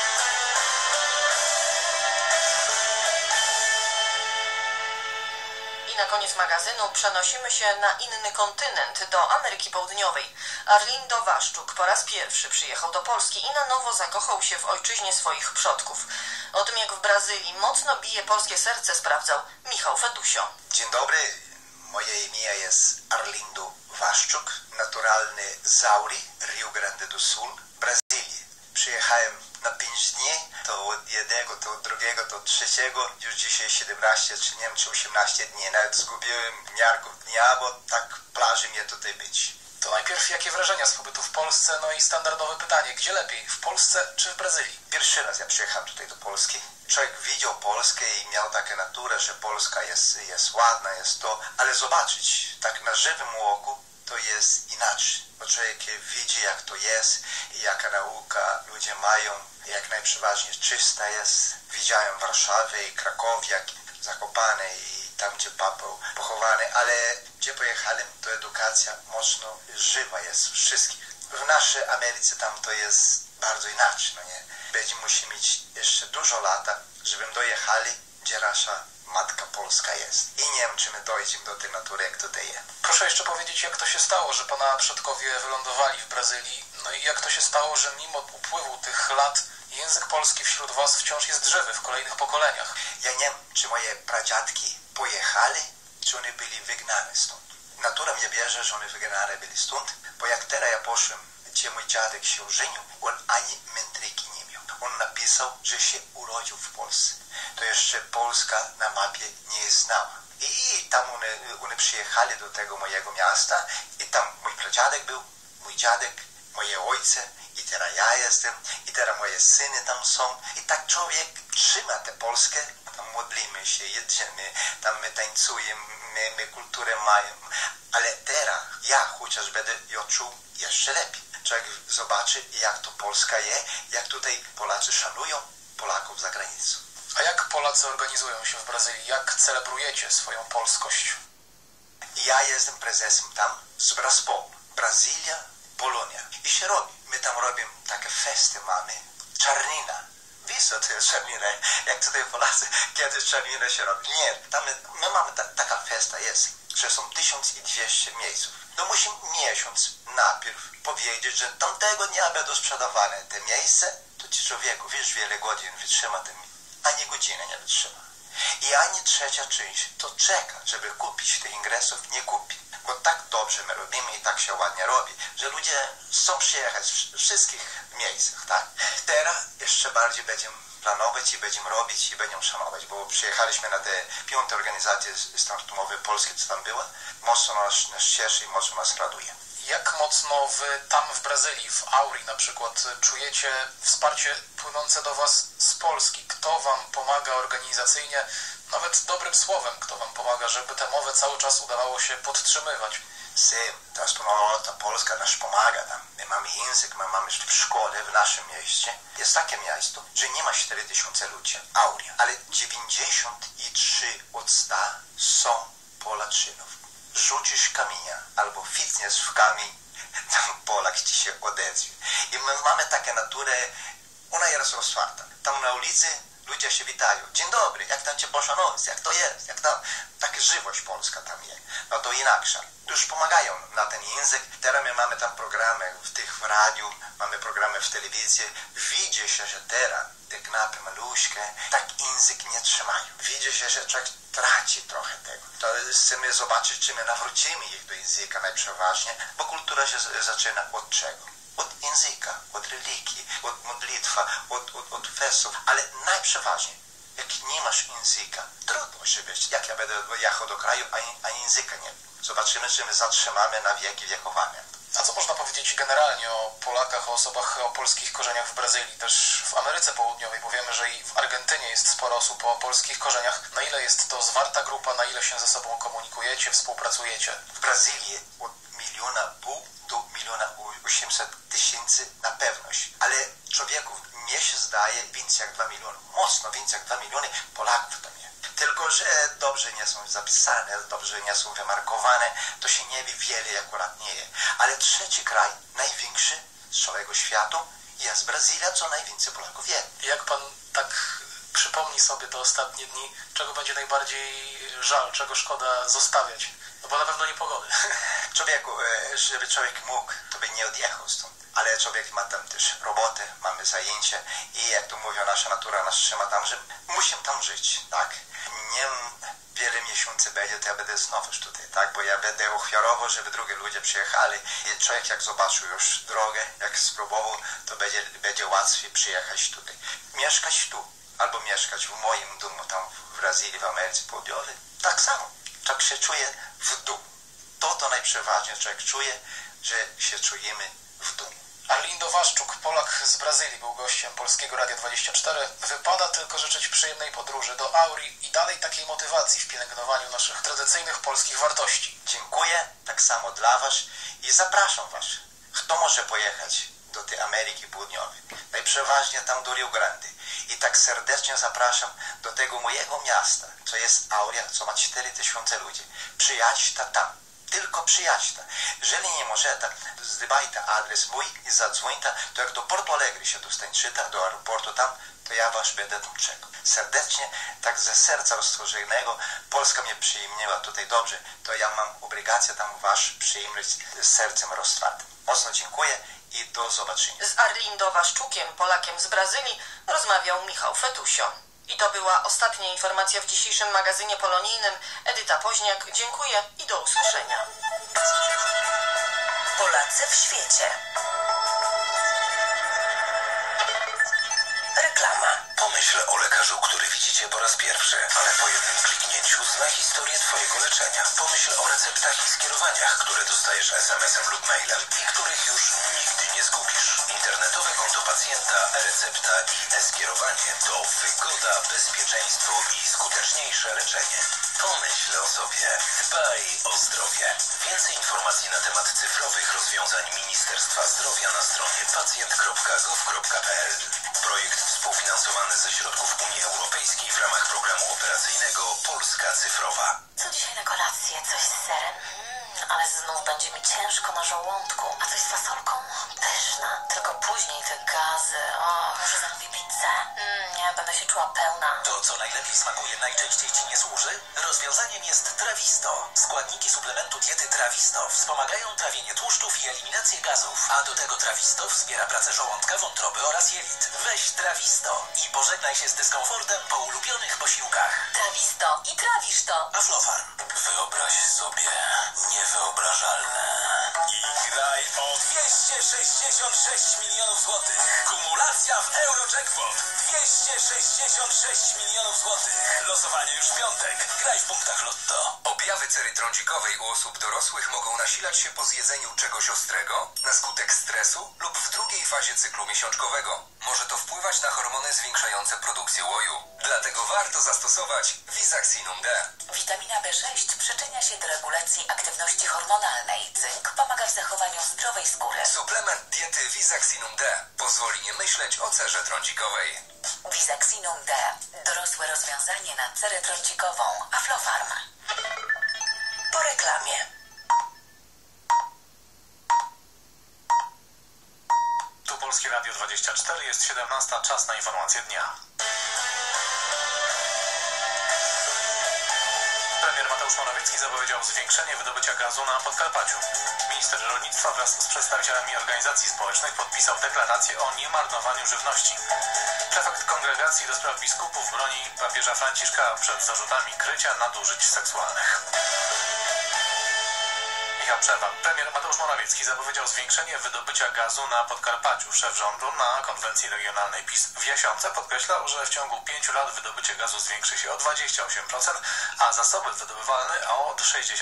I na koniec magazynu przenosimy się na inny kontynent, do Ameryki Południowej. Arlindo Waszczuk po raz pierwszy przyjechał do Polski i na nowo zakochał się w ojczyźnie swoich przodków. O tym, jak w Brazylii mocno bije polskie serce, sprawdzał Michał Fedusio. Dzień dobry, moje imię jest Arlindo Waszczuk, naturalny z Auri, Rio Grande do Sul, Brazylii. Przyjechałem na 5 dni, to od jednego, to od drugiego, to od trzeciego, już dzisiaj 17 czy nie wiem, czy 18 dni. Nawet zgubiłem miarkę dnia, bo tak plaży mnie tutaj być. To najpierw jakie wrażenia z pobytu w Polsce? No i standardowe pytanie, gdzie lepiej, w Polsce czy w Brazylii? Pierwszy raz ja przyjechałem tutaj do Polski. Człowiek widział Polskę i miał taką naturę, że Polska jest ładna, jest to, ale zobaczyć tak na żywym oku to jest inaczej. Bo człowiek widzi, jak to jest i jaka nauka ludzie mają, jak najprzeważnie czysta jest. Widziałem Warszawę i Krakowie, Zakopane i tam, gdzie papał pochowany, ale gdzie pojechałem, to edukacja mocno żywa jest wszystkich. W naszej Ameryce tam to jest bardzo inaczej, no nie? Będziemy musieli mieć jeszcze dużo lata, żebym dojechali, gdzie nasza matka Polska jest. I nie wiem, czy my dojdziemy do tej natury, jak tutaj jest. Proszę jeszcze powiedzieć, jak to się stało, że pana przodkowie wylądowali w Brazylii, no i jak to się stało, że mimo upływu tych lat język polski wśród was wciąż jest żywy w kolejnych pokoleniach. Ja nie wiem, czy moje pradziadki pojechali, czy oni byli wygnani stąd. Natura mnie bierze, że oni wygnani byli stąd, bo jak teraz ja poszłem, gdzie mój dziadek się ożenił, on ani mędryki nie miał. On napisał, że się urodził w Polsce. To jeszcze Polska na mapie nie znała. I tam oni przyjechali do tego mojego miasta i tam mój pradziadek był, mój dziadek, moje ojce i teraz ja jestem i teraz moje syny tam są. I tak człowiek trzyma tę Polskę, tam modlimy się, jedziemy, tam my tańcujemy, my kulturę mamy. Ale teraz ja chociaż będę ją czuł jeszcze lepiej. Człowiek zobaczy, jak to Polska jest, jak tutaj Polacy szanują Polaków za granicą. A jak Polacy organizują się w Brazylii? Jak celebrujecie swoją polskość? Ja jestem prezesem tam z Braspol, Brazylia, Polonia. I się robi. My tam robimy takie festy, mamy czarnina. Wiesz, co to jest czarnina? Jak tutaj Polacy kiedyś czarnina się robi. Nie, tam my mamy taka festa jest, że są 1200 miejsców. to musimy miesiąc najpierw powiedzieć, że tamtego dnia będą sprzedawane te miejsce, to ci człowieku, wiesz, wiele godzin wytrzyma tym, ani godziny nie wytrzyma. I ani trzecia część to czeka, żeby kupić tych ingresów, nie kupi. Bo tak dobrze my robimy i tak się ładnie robi, że ludzie chcą przyjechać z wszystkich miejscach, tak? Teraz jeszcze bardziej będziemy planować i będziemy robić i będziemy szanować, bo przyjechaliśmy na te 5 organizacje startumowe polskie, co tam była. Mocno nas cieszy i mocno nas raduje. Jak mocno wy tam w Brazylii, w Auri na przykład, czujecie wsparcie płynące do was z Polski? Kto wam pomaga organizacyjnie, nawet dobrym słowem, kto wam pomaga, żeby tę mowę cały czas udawało się podtrzymywać? Ta Polska nas pomaga tam. My mamy język, my mamy w szkole w naszym mieście. Jest takie miasto, że nie ma 4000 ludzi, Auria, ale 93 od 100 są Polaczynów. Rzucisz kamienia albo fitness w kamień, tam Polak ci się odezwie. I my mamy taką naturę, ona jest otwarta. Tam na ulicy ludzie się witają. Dzień dobry, jak tam cię poszła noc, jak to jest, jak tam. Taka żywość polska tam jest. No to inaksza. Już pomagają na ten język. Teraz my mamy tam programy w radiu, mamy programy w telewizji. Widzi się, że teraz te knapy maluśkie tak język nie trzymają. Widzi się, że człowiek traci trochę tego. To chcemy zobaczyć, czy my nawrócimy ich do języka najprzeważnie, bo kultura się zaczyna od czego? Od języka, od religii, od modlitwa, od festów, ale najprzeważniej, jak nie masz języka, trudno się być. Jak ja będę jechał do kraju, a języka nie. Zobaczymy, czy my zatrzymamy na wieki wiekowane. A co można powiedzieć generalnie o Polakach, o osobach o polskich korzeniach w Brazylii, też w Ameryce Południowej, bo wiemy, że i w Argentynie jest sporo osób o polskich korzeniach. Na ile jest to zwarta grupa, na ile się ze sobą komunikujecie, współpracujecie? W Brazylii od 1,5 miliona do 1,8 miliona na pewność. Ale człowieku, mnie się zdaje więcej jak 2 miliony. Mocno więcej jak 2 miliony Polaków tam jest. Tylko, że dobrze nie są zapisane, dobrze nie są wymarkowane, to się nie wie wiele akurat nie jest. Ale trzeci kraj, największy z całego świata, jest Brazylia, co najwięcej Polaków wie. Jak pan tak przypomni sobie te ostatnie dni, czego będzie najbardziej żal, czego szkoda zostawiać? No bo na pewno nie pogody. Człowieku, żeby człowiek mógł, to by nie odjechał stąd. Ale człowiek ma tam też robotę, mamy zajęcia i jak to mówią, nasza natura nas trzyma tam, że musimy tam żyć, tak? Nie wiele miesięcy będzie, to ja będę znowu tutaj, tak? Bo ja będę ofiarował, żeby drugie ludzie przyjechali i człowiek jak zobaczył już drogę, jak spróbował, to będzie łatwiej przyjechać tutaj. Mieszkać tu, albo mieszkać w moim domu tam w Brazylii, w Ameryce Południowej, tak samo. Tak się czuje w domu. To najprzeważniej człowiek czuje, że się czujemy w domu. Arlindo Waszczuk, Polak z Brazylii, był gościem Polskiego Radia 24. Wypada tylko życzyć przyjemnej podróży do Auri i dalej takiej motywacji w pielęgnowaniu naszych tradycyjnych polskich wartości. Dziękuję, tak samo dla was i zapraszam was. Kto może pojechać do tej Ameryki Południowej? Najprzeważniej tam do Rio Grande. I tak serdecznie zapraszam do tego mojego miasta, co jest Auria, co ma 4000 ludzi. Przyjaźń tam. Tylko przyjaźń. Jeżeli nie możecie, zdybajcie adres mój i zadzwońcie, to jak do Porto Alegre się dostańczycie, do aeroportu tam, to ja was będę tam czekał. Serdecznie, tak ze serca roztworzonego, Polska mnie przyjmowała tutaj dobrze, to ja mam obligację tam was przyjmować z sercem roztwartym. Mocno dziękuję i do zobaczenia. Z Arlindo Waszczukiem, Polakiem z Brazylii, rozmawiał Michał Fetusio. I to była ostatnia informacja w dzisiejszym magazynie polonijnym. Edyta Poźniak, dziękuję i do usłyszenia. Polacy w świecie. Reklama. Pomyśl o lekarzu, który widzicie po raz pierwszy, ale po jednym kliknięciu zna historię twojego leczenia. Pomyśl o receptach i skierowaniach, które dostajesz SMS-em lub mailem i których już nigdy nie zgubisz. Internetowe konto pacjenta, e-recepta i e-skierowanie to wygoda, bezpieczeństwo i skuteczniejsze leczenie. Pomyśl o sobie. Dbaj o zdrowie. Więcej informacji na temat cyfrowych rozwiązań Ministerstwa Zdrowia na stronie pacjent.gov.pl. Projekt współfinansowany ze środków Unii Europejskiej w ramach programu operacyjnego Polska Cyfrowa. Co dzisiaj na kolację? Coś z serem? Ale znów będzie mi ciężko na żołądku. A coś z fasolką? Pyszna. Tylko później te gazy. O, może zamówię pizzę? Nie będę się czuła pełna. To, co najlepiej smakuje, najczęściej Ci nie służy? Rozwiązaniem jest Trawisto. Składniki suplementu diety Trawisto wspomagają trawienie tłuszczów i eliminację gazów. A do tego Trawisto wspiera pracę żołądka, wątroby oraz jelit. Weź Trawisto i pożegnaj się z dyskomfortem po ulubionych posiłkach. Trawisto i trawisz to. Aflofarm. Wyobraź sobie niewyobrażalne. I graj o 266 milionów złotych. Kumulacja w Eurojackpot. 266 milionów złotych. Losowanie już w piątek. Graj w punktach Lotto. Objawy cery trądzikowej u osób dorosłych mogą nasilać się po zjedzeniu czegoś ostrego, na skutek stresu lub w drugiej fazie cyklu miesiączkowego. Może to wpływać na hormony zwiększające produkcję łoju. Dlatego warto zastosować Visaxinum D. Witamina B6 przyczynia się do regulacji aktywności hormonalnej. Cynk pomaga w zachowaniu zdrowej skóry. Suplement diety Visaxinum D pozwoli nie myśleć o cerze trądzikowej. Visaxinum D. Dorosłe rozwiązanie na cerę trądzikową. Aflofarm. Po reklamie. Tu Polskie Radio 24, jest 17, czas na informacje dnia. Premier Mateusz Morawiecki zapowiedział zwiększenie wydobycia gazu na Podkarpaciu. Minister rolnictwa wraz z przedstawicielami organizacji społecznych podpisał deklarację o niemarnowaniu żywności. Prefekt Kongregacji do Spraw Biskupów broni papieża Franciszka przed zarzutami krycia nadużyć seksualnych. Przerwa. Premier Mateusz Morawiecki zapowiedział zwiększenie wydobycia gazu na Podkarpaciu. Szef rządu na konwencji regionalnej PiS w Jasionce podkreślał, że w ciągu 5 lat wydobycie gazu zwiększy się o 28%, a zasoby wydobywalne o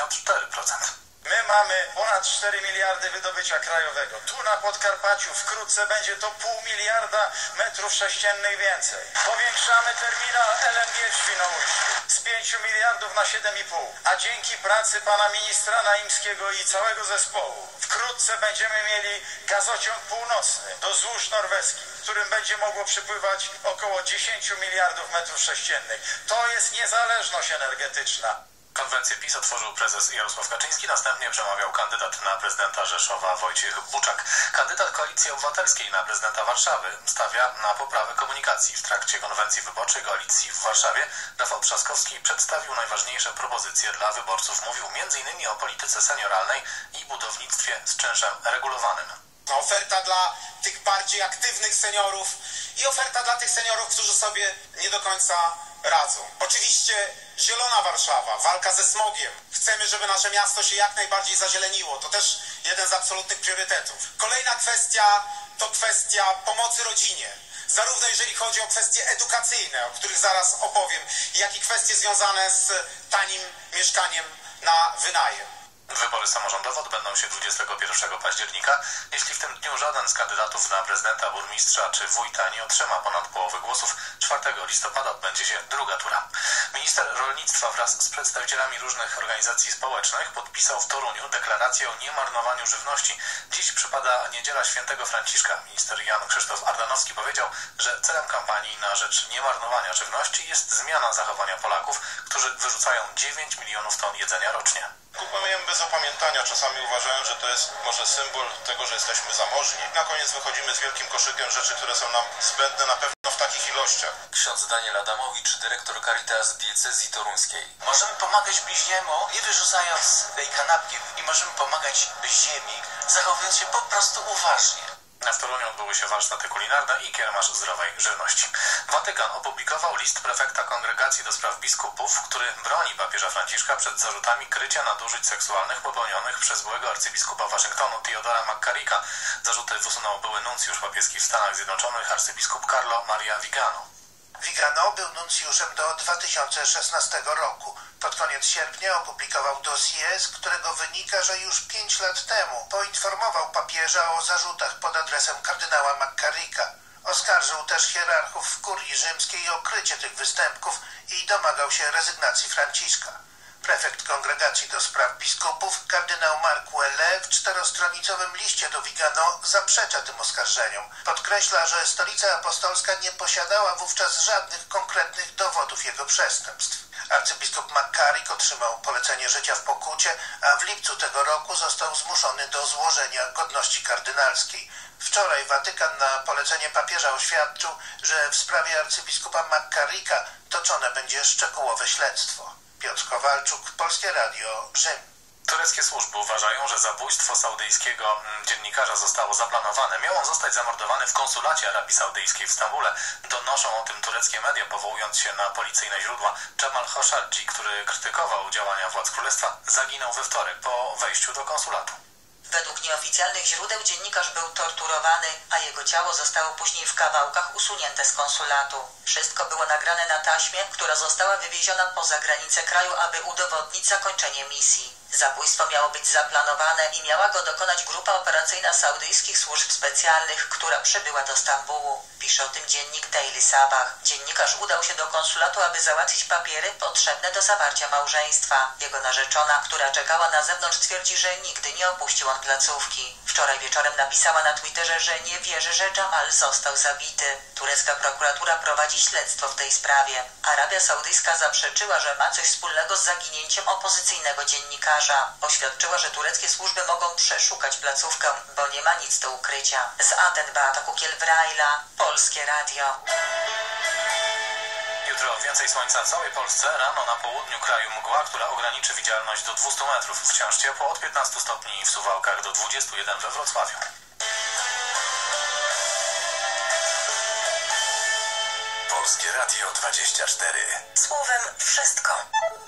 64%. My mamy ponad 4 miliardy wydobycia krajowego. Tu na Podkarpaciu wkrótce będzie to 0,5 miliarda metrów sześciennych więcej. Powiększamy terminal LNG w Świnoujściu z 5 miliardów na 7,5. A dzięki pracy pana ministra Naimskiego i całego zespołu wkrótce będziemy mieli gazociąg północny do złóż norweskich, w którym będzie mogło przypływać około 10 miliardów metrów sześciennych. To jest niezależność energetyczna. Konwencję PiS otworzył prezes Jarosław Kaczyński, następnie przemawiał kandydat na prezydenta Rzeszowa Wojciech Buczak. Kandydat Koalicji Obywatelskiej na prezydenta Warszawy stawia na poprawę komunikacji. W trakcie konwencji wyborczej Koalicji w Warszawie Rafał Trzaskowski przedstawił najważniejsze propozycje dla wyborców. Mówił m.in. o polityce senioralnej i budownictwie z czynszem regulowanym. Oferta dla tych bardziej aktywnych seniorów i oferta dla tych seniorów, którzy sobie nie do końca radzą. Oczywiście zielona Warszawa, walka ze smogiem. Chcemy, żeby nasze miasto się jak najbardziej zazieleniło. To też jeden z absolutnych priorytetów. Kolejna kwestia to kwestia pomocy rodzinie. Zarówno jeżeli chodzi o kwestie edukacyjne, o których zaraz opowiem, jak i kwestie związane z tanim mieszkaniem na wynajem. Wybory samorządowe odbędą się 21 października. Jeśli w tym dniu żaden z kandydatów na prezydenta, burmistrza czy wójta nie otrzyma ponad połowy głosów, 4 listopada odbędzie się druga tura. Minister rolnictwa wraz z przedstawicielami różnych organizacji społecznych podpisał w Toruniu deklarację o niemarnowaniu żywności. Dziś przypada Niedziela Świętego Franciszka. Minister Jan Krzysztof Ardanowski powiedział, że celem kampanii na rzecz niemarnowania żywności jest zmiana zachowania Polaków, którzy wyrzucają 9 milionów ton jedzenia rocznie. Kupujemy bez opamiętania, czasami uważają, że to jest może symbol tego, że jesteśmy zamożni. Na koniec wychodzimy z wielkim koszykiem rzeczy, które są nam zbędne na pewno w takich ilościach. Ksiądz Daniel Adamowicz, dyrektor Caritas diecezji toruńskiej. Możemy pomagać bliźniemu, nie wyrzucając tej kanapki i możemy pomagać ziemi, zachowując się po prostu uważnie. W Toruniu odbyły się warsztaty kulinarne i kiermasz zdrowej żywności. Watykan opublikował list prefekta Kongregacji do Spraw Biskupów, który broni papieża Franciszka przed zarzutami krycia nadużyć seksualnych popełnionych przez byłego arcybiskupa Waszyngtonu Theodora McCarricka. Zarzuty usunął były nuncjusz papieski w Stanach Zjednoczonych arcybiskup Carlo Maria Vigano. Vigano był nuncjuszem do 2016 roku. Pod koniec sierpnia opublikował dossier, z którego wynika, że już 5 lat temu poinformował papieża o zarzutach pod adresem kardynała McCarricka. Oskarżył też hierarchów w kurii rzymskiej o krycie tych występków i domagał się rezygnacji Franciszka. Prefekt Kongregacji do Spraw Biskupów, kardynał Mark Welle, w 4-stronicowym liście do Vigano zaprzecza tym oskarżeniom. Podkreśla, że Stolica Apostolska nie posiadała wówczas żadnych konkretnych dowodów jego przestępstw. Arcybiskup McCarrick otrzymał polecenie życia w pokucie, a w lipcu tego roku został zmuszony do złożenia godności kardynalskiej. Wczoraj Watykan na polecenie papieża oświadczył, że w sprawie arcybiskupa McCarricka toczone będzie szczegółowe śledztwo. Piotr Kowalczuk, Polskie Radio, Rzym. Tureckie służby uważają, że zabójstwo saudyjskiego dziennikarza zostało zaplanowane. Miał on zostać zamordowany w konsulacie Arabii Saudyjskiej w Stambule. Donoszą o tym tureckie media, powołując się na policyjne źródła. Jamal Khashoggi, który krytykował działania władz królestwa, zaginął we wtorek po wejściu do konsulatu. Według nieoficjalnych źródeł dziennikarz był torturowany, a jego ciało zostało później w kawałkach usunięte z konsulatu. Wszystko było nagrane na taśmie, która została wywieziona poza granice kraju, aby udowodnić zakończenie misji. Zabójstwo miało być zaplanowane i miała go dokonać grupa operacyjna saudyjskich służb specjalnych, która przybyła do Stambułu. Pisze o tym dziennik Daily Sabah. Dziennikarz udał się do konsulatu, aby załatwić papiery potrzebne do zawarcia małżeństwa. Jego narzeczona, która czekała na zewnątrz, twierdzi, że nigdy nie opuścił on placówki. Wczoraj wieczorem napisała na Twitterze, że nie wierzy, że Jamal został zabity. Turecka prokuratura prowadzi śledztwo w tej sprawie. Arabia Saudyjska zaprzeczyła, że ma coś wspólnego z zaginięciem opozycyjnego dziennikarza. Oświadczyła, że tureckie służby mogą przeszukać placówkę, bo nie ma nic do ukrycia. Z Aten Beata Kukiel-Brajla, Polskie Radio. Jutro więcej słońca w całej Polsce. Rano na południu kraju mgła, która ograniczy widzialność do 200 metrów. Wciąż ciepło, od 15 stopni w Suwałkach do 21 we Wrocławiu. Polskie Radio 24. Słowem wszystko.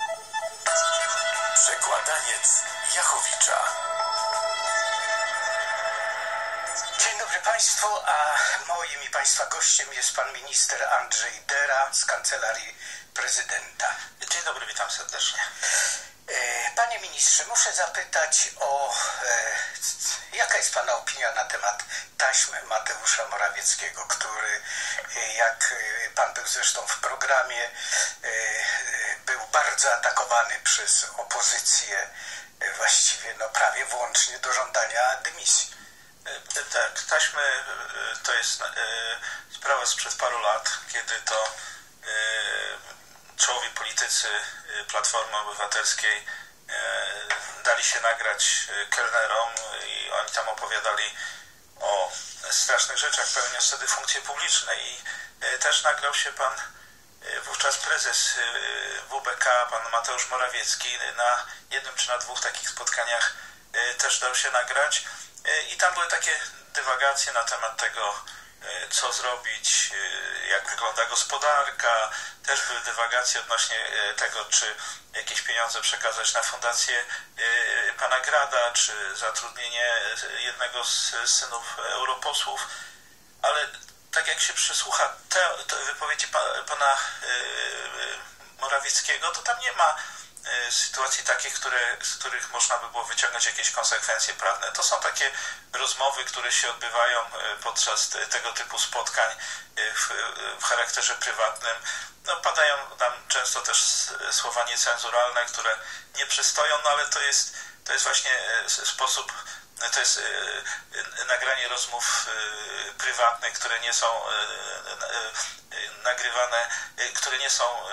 Przekładaniec Jachowicza. Dzień dobry Państwu, a moim i Państwa gościem jest pan minister Andrzej Dera z Kancelarii Prezydenta. Dzień dobry, witam serdecznie. Panie ministrze, muszę zapytać o jaka jest pana opinia na temat taśmy Mateusza Morawieckiego, który, jak pan był zresztą w programie, był bardzo atakowany przez opozycję, właściwie prawie włącznie do żądania dymisji. Tak, taśmy to jest sprawa sprzed paru lat, kiedy to czołowi politycy Platformy Obywatelskiej dali się nagrać kelnerom i oni tam opowiadali o strasznych rzeczach, pełniąc wtedy funkcje publiczne. I też nagrał się pan wówczas prezes WBK, pan Mateusz Morawiecki, na jednym czy na dwóch takich spotkaniach też dał się nagrać. I tam były takie dywagacje na temat tego, co zrobić, jak wygląda gospodarka. Też były dywagacje odnośnie tego, czy jakieś pieniądze przekazać na fundację pana Grada, czy zatrudnienie jednego z synów europosłów. Ale tak jak się przysłucha wypowiedzi pana Morawieckiego, to tam nie ma sytuacji takich, z których można by było wyciągnąć jakieś konsekwencje prawne. To są takie rozmowy, które się odbywają podczas tego typu spotkań w charakterze prywatnym. Padają tam często też słowa niecenzuralne, które nie przystoją, ale to jest właśnie sposób, to jest nagranie rozmów prywatnych, które nie są nagrywane, które nie są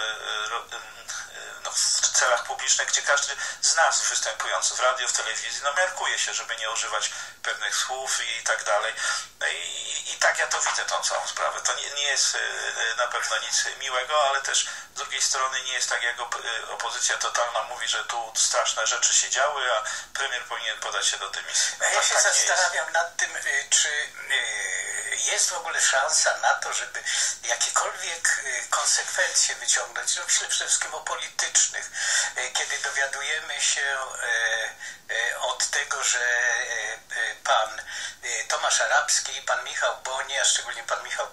w celach publicznych, gdzie każdy z nas występujący w radio, w telewizji, miarkuje się, żeby nie używać pewnych słów i tak dalej. I tak ja to widzę, tą całą sprawę. To nie jest na pewno nic miłego, ale też z drugiej strony nie jest tak, jak opozycja totalna mówi, że tu straszne rzeczy się działy, a premier powinien podać się do dymisji. Ja się zastanawiam nad tym, czy jest w ogóle szansa na to, żeby jakiekolwiek konsekwencje wyciągnąć. Myślę przede wszystkim o politycznych. Kiedy dowiadujemy się od tego, że pan Tomasz Arabski i pan Michał Boni, a szczególnie pan Michał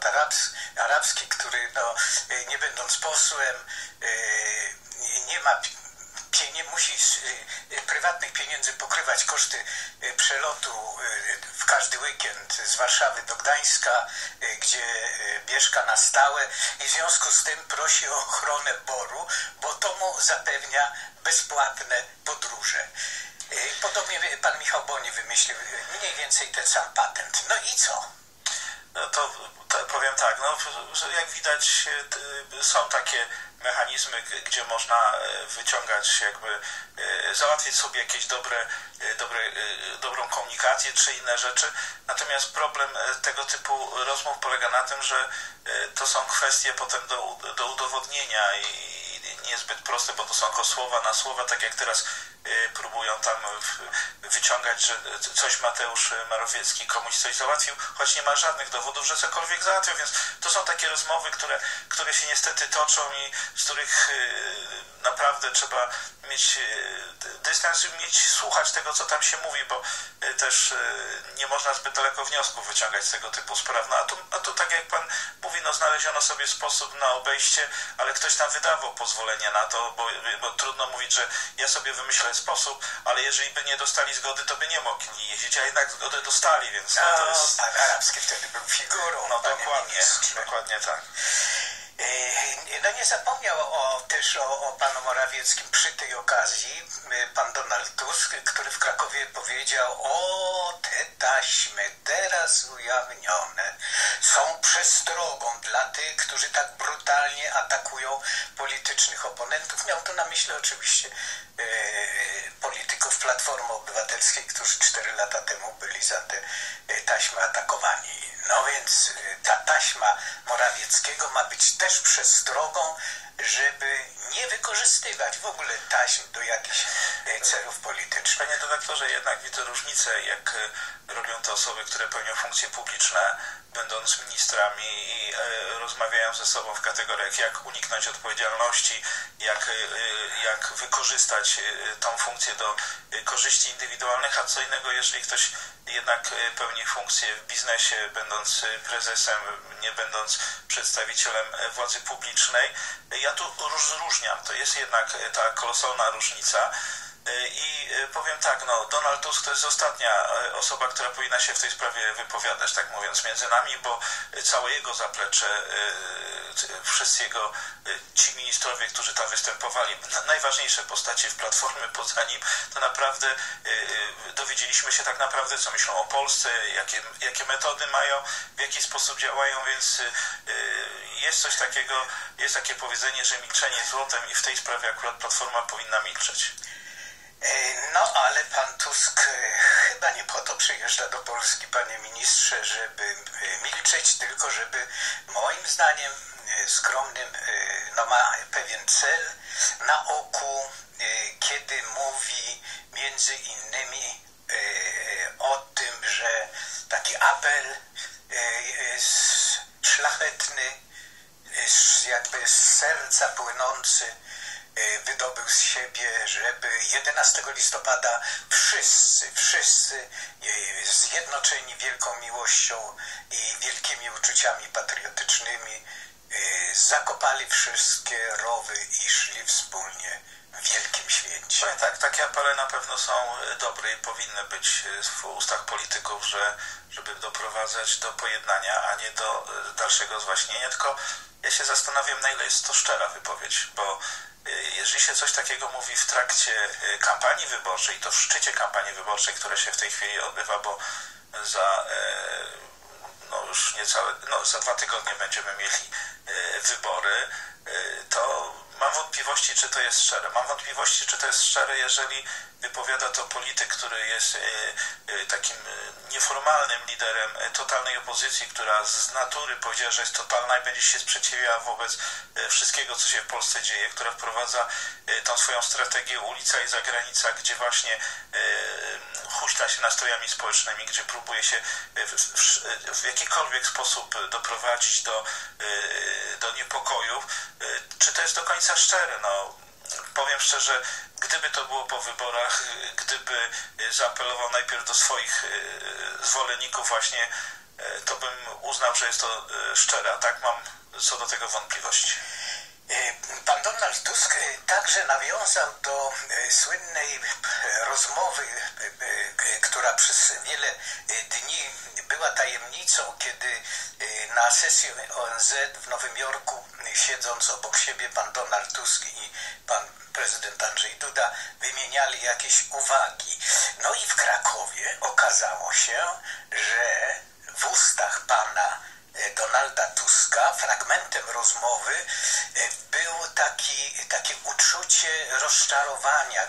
Arabski, który nie będąc posłem nie ma musi z prywatnych pieniędzy pokrywać koszty przelotu w każdy weekend z Warszawy do Gdańska, gdzie mieszka na stałe i w związku z tym prosi o ochronę BOR-u, bo to mu zapewnia bezpłatne podróże. Podobnie pan Michał Boni wymyślił mniej więcej ten sam patent. No i co? No to powiem tak, no, że jak widać są takie mechanizmy, gdzie można wyciągać jakby, załatwić sobie jakieś dobrą komunikację czy inne rzeczy. Natomiast problem tego typu rozmów polega na tym, że to są kwestie potem do udowodnienia i niezbyt proste, bo to są tylko słowa na słowa, tak jak teraz próbują tam wyciągać, że coś Mateusz Morawiecki komuś coś załatwił, choć nie ma żadnych dowodów, że cokolwiek załatwił, więc to są takie rozmowy, które się niestety toczą i z których naprawdę trzeba mieć dystans i słuchać tego, co tam się mówi, bo też nie można zbyt daleko wniosków wyciągać z tego typu spraw. No, a tu tak jak pan mówi, no znaleziono sobie sposób na obejście, ale ktoś tam wydawał pozwolenie na to, bo trudno mówić, że ja sobie wymyślę sposób, ale jeżeli by nie dostali zgody, to by nie mogli jeździć, a jednak zgodę dostali, więc no, to jest... Pan Arabski wtedy był figurą. No dokładnie tak. No nie zapomniał też o panu Morawieckim przy tej okazji pan Donald Tusk, który w Krakowie powiedział: o, te taśmy teraz ujawnione są przestrogą dla tych, którzy tak brutalnie atakują politycznych oponentów. Miał to na myśli oczywiście polityków Platformy Obywatelskiej, którzy 4 lata temu byli za te taśmy atakowani. No więc ta taśma Morawieckiego ma być też przestrogą, żeby nie wykorzystywać w ogóle taśm do jakichś celów politycznych. Panie redaktorze, jednak widzę różnicę, jak robią to osoby, które pełnią funkcje publiczne, będąc ministrami i rozmawiają ze sobą w kategoriach, jak uniknąć odpowiedzialności, jak wykorzystać tą funkcję do korzyści indywidualnych, a co innego, jeżeli ktoś jednak pełni funkcję w biznesie, będąc prezesem, nie będąc przedstawicielem władzy publicznej. Ja tu rozróżniam, to jest jednak ta kolosalna różnica. I powiem tak, no Donald Tusk to jest ostatnia osoba, która powinna się w tej sprawie wypowiadać, tak mówiąc, między nami, bo całe jego zaplecze, wszyscy jego ci ministrowie, którzy tam występowali, najważniejsze postacie w Platformie poza nim, to naprawdę dowiedzieliśmy się tak naprawdę, co myślą o Polsce, jakie metody mają, w jaki sposób działają, więc jest coś takiego, jest takie powiedzenie, że milczenie jest złotem i w tej sprawie akurat Platforma powinna milczeć. No, ale pan Tusk chyba nie po to przyjeżdża do Polski, panie ministrze, żeby milczeć, tylko żeby moim zdaniem skromnym, no ma pewien cel na oku, kiedy mówi między innymi o tym, że taki apel szlachetny, jakby z serca płynący, wydobył z siebie, żeby 11 listopada wszyscy zjednoczeni wielką miłością i wielkimi uczuciami patriotycznymi zakopali wszystkie rowy i szli wspólnie w wielkim święcie. Tak, takie apele na pewno są dobre i powinny być w ustach polityków, żeby doprowadzać do pojednania, a nie do dalszego zwaśnienia, tylko ja się zastanawiam, na ile jest to szczera wypowiedź, bo jeżeli się coś takiego mówi w trakcie kampanii wyborczej, to w szczycie kampanii wyborczej, która się w tej chwili odbywa, bo za 2 tygodnie będziemy mieli wybory, to mam wątpliwości, czy to jest szczere. Mam wątpliwości, czy to jest szczere, jeżeli wypowiada to polityk, który jest takim nieformalnym liderem totalnej opozycji, która z natury powiedziała, że jest totalna i będzie się sprzeciwiała wobec wszystkiego, co się w Polsce dzieje, która wprowadza tą swoją strategię ulica i zagranica, gdzie właśnie huśta się nastrojami społecznymi, gdzie próbuje się w jakikolwiek sposób doprowadzić do niepokojów. Czy to jest do końca szczere? No, powiem szczerze, gdyby to było po wyborach, gdyby zaapelował najpierw do swoich zwolenników właśnie, to bym uznał, że jest to szczere, a tak mam co do tego wątpliwości. Pan Donald Tusk także nawiązał do słynnej rozmowy, która przez wiele dni była tajemnicą, kiedy na sesji ONZ w Nowym Jorku, siedząc obok siebie pan Donald Tusk i pan prezydent Andrzej Duda, wymieniali jakieś uwagi. No i w Krakowie okazało się, że w ustach pana Donalda Tuska fragmentem rozmowy było takie uczucie rozczarowania,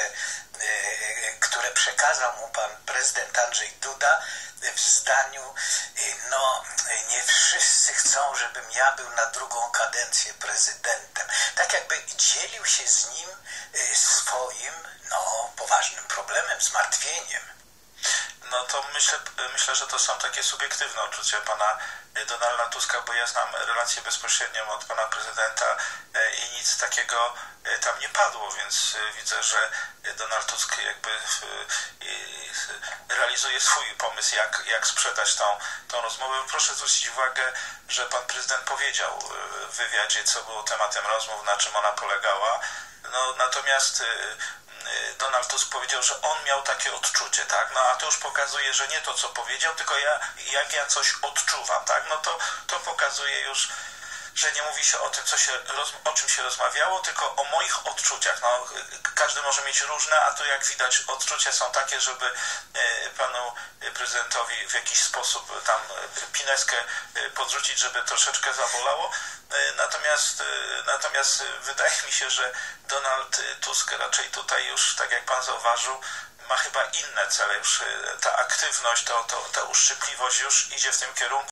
które przekazał mu pan prezydent Andrzej Duda w zdaniu: no nie wszyscy chcą, żebym ja był na drugą kadencję prezydentem. Tak jakby dzielił się z nim swoim poważnym problemem, zmartwieniem. No to myślę, że to są takie subiektywne odczucia pana Donalda Tuska, bo ja znam relację bezpośrednią od pana prezydenta i nic takiego tam nie padło, więc widzę, że Donald Tusk jakby realizuje swój pomysł, jak sprzedać tą rozmowę. Proszę zwrócić uwagę, że pan prezydent powiedział w wywiadzie, co było tematem rozmów, na czym ona polegała. No, natomiast Donald Tusk powiedział, że on miał takie odczucie, tak? No a to już pokazuje, że nie to, co powiedział, tylko jak ja coś odczuwam, tak? No to pokazuje już, że nie mówi się o tym, o czym się rozmawiało, tylko o moich odczuciach. No, każdy może mieć różne, a tu jak widać odczucia są takie, żeby panu prezydentowi w jakiś sposób tam pineskę podrzucić, żeby troszeczkę zabolało. Natomiast wydaje mi się, że Donald Tusk raczej tutaj już, tak jak pan zauważył, ma chyba inne cele. Już ta aktywność, ta uszczypliwość już idzie w tym kierunku,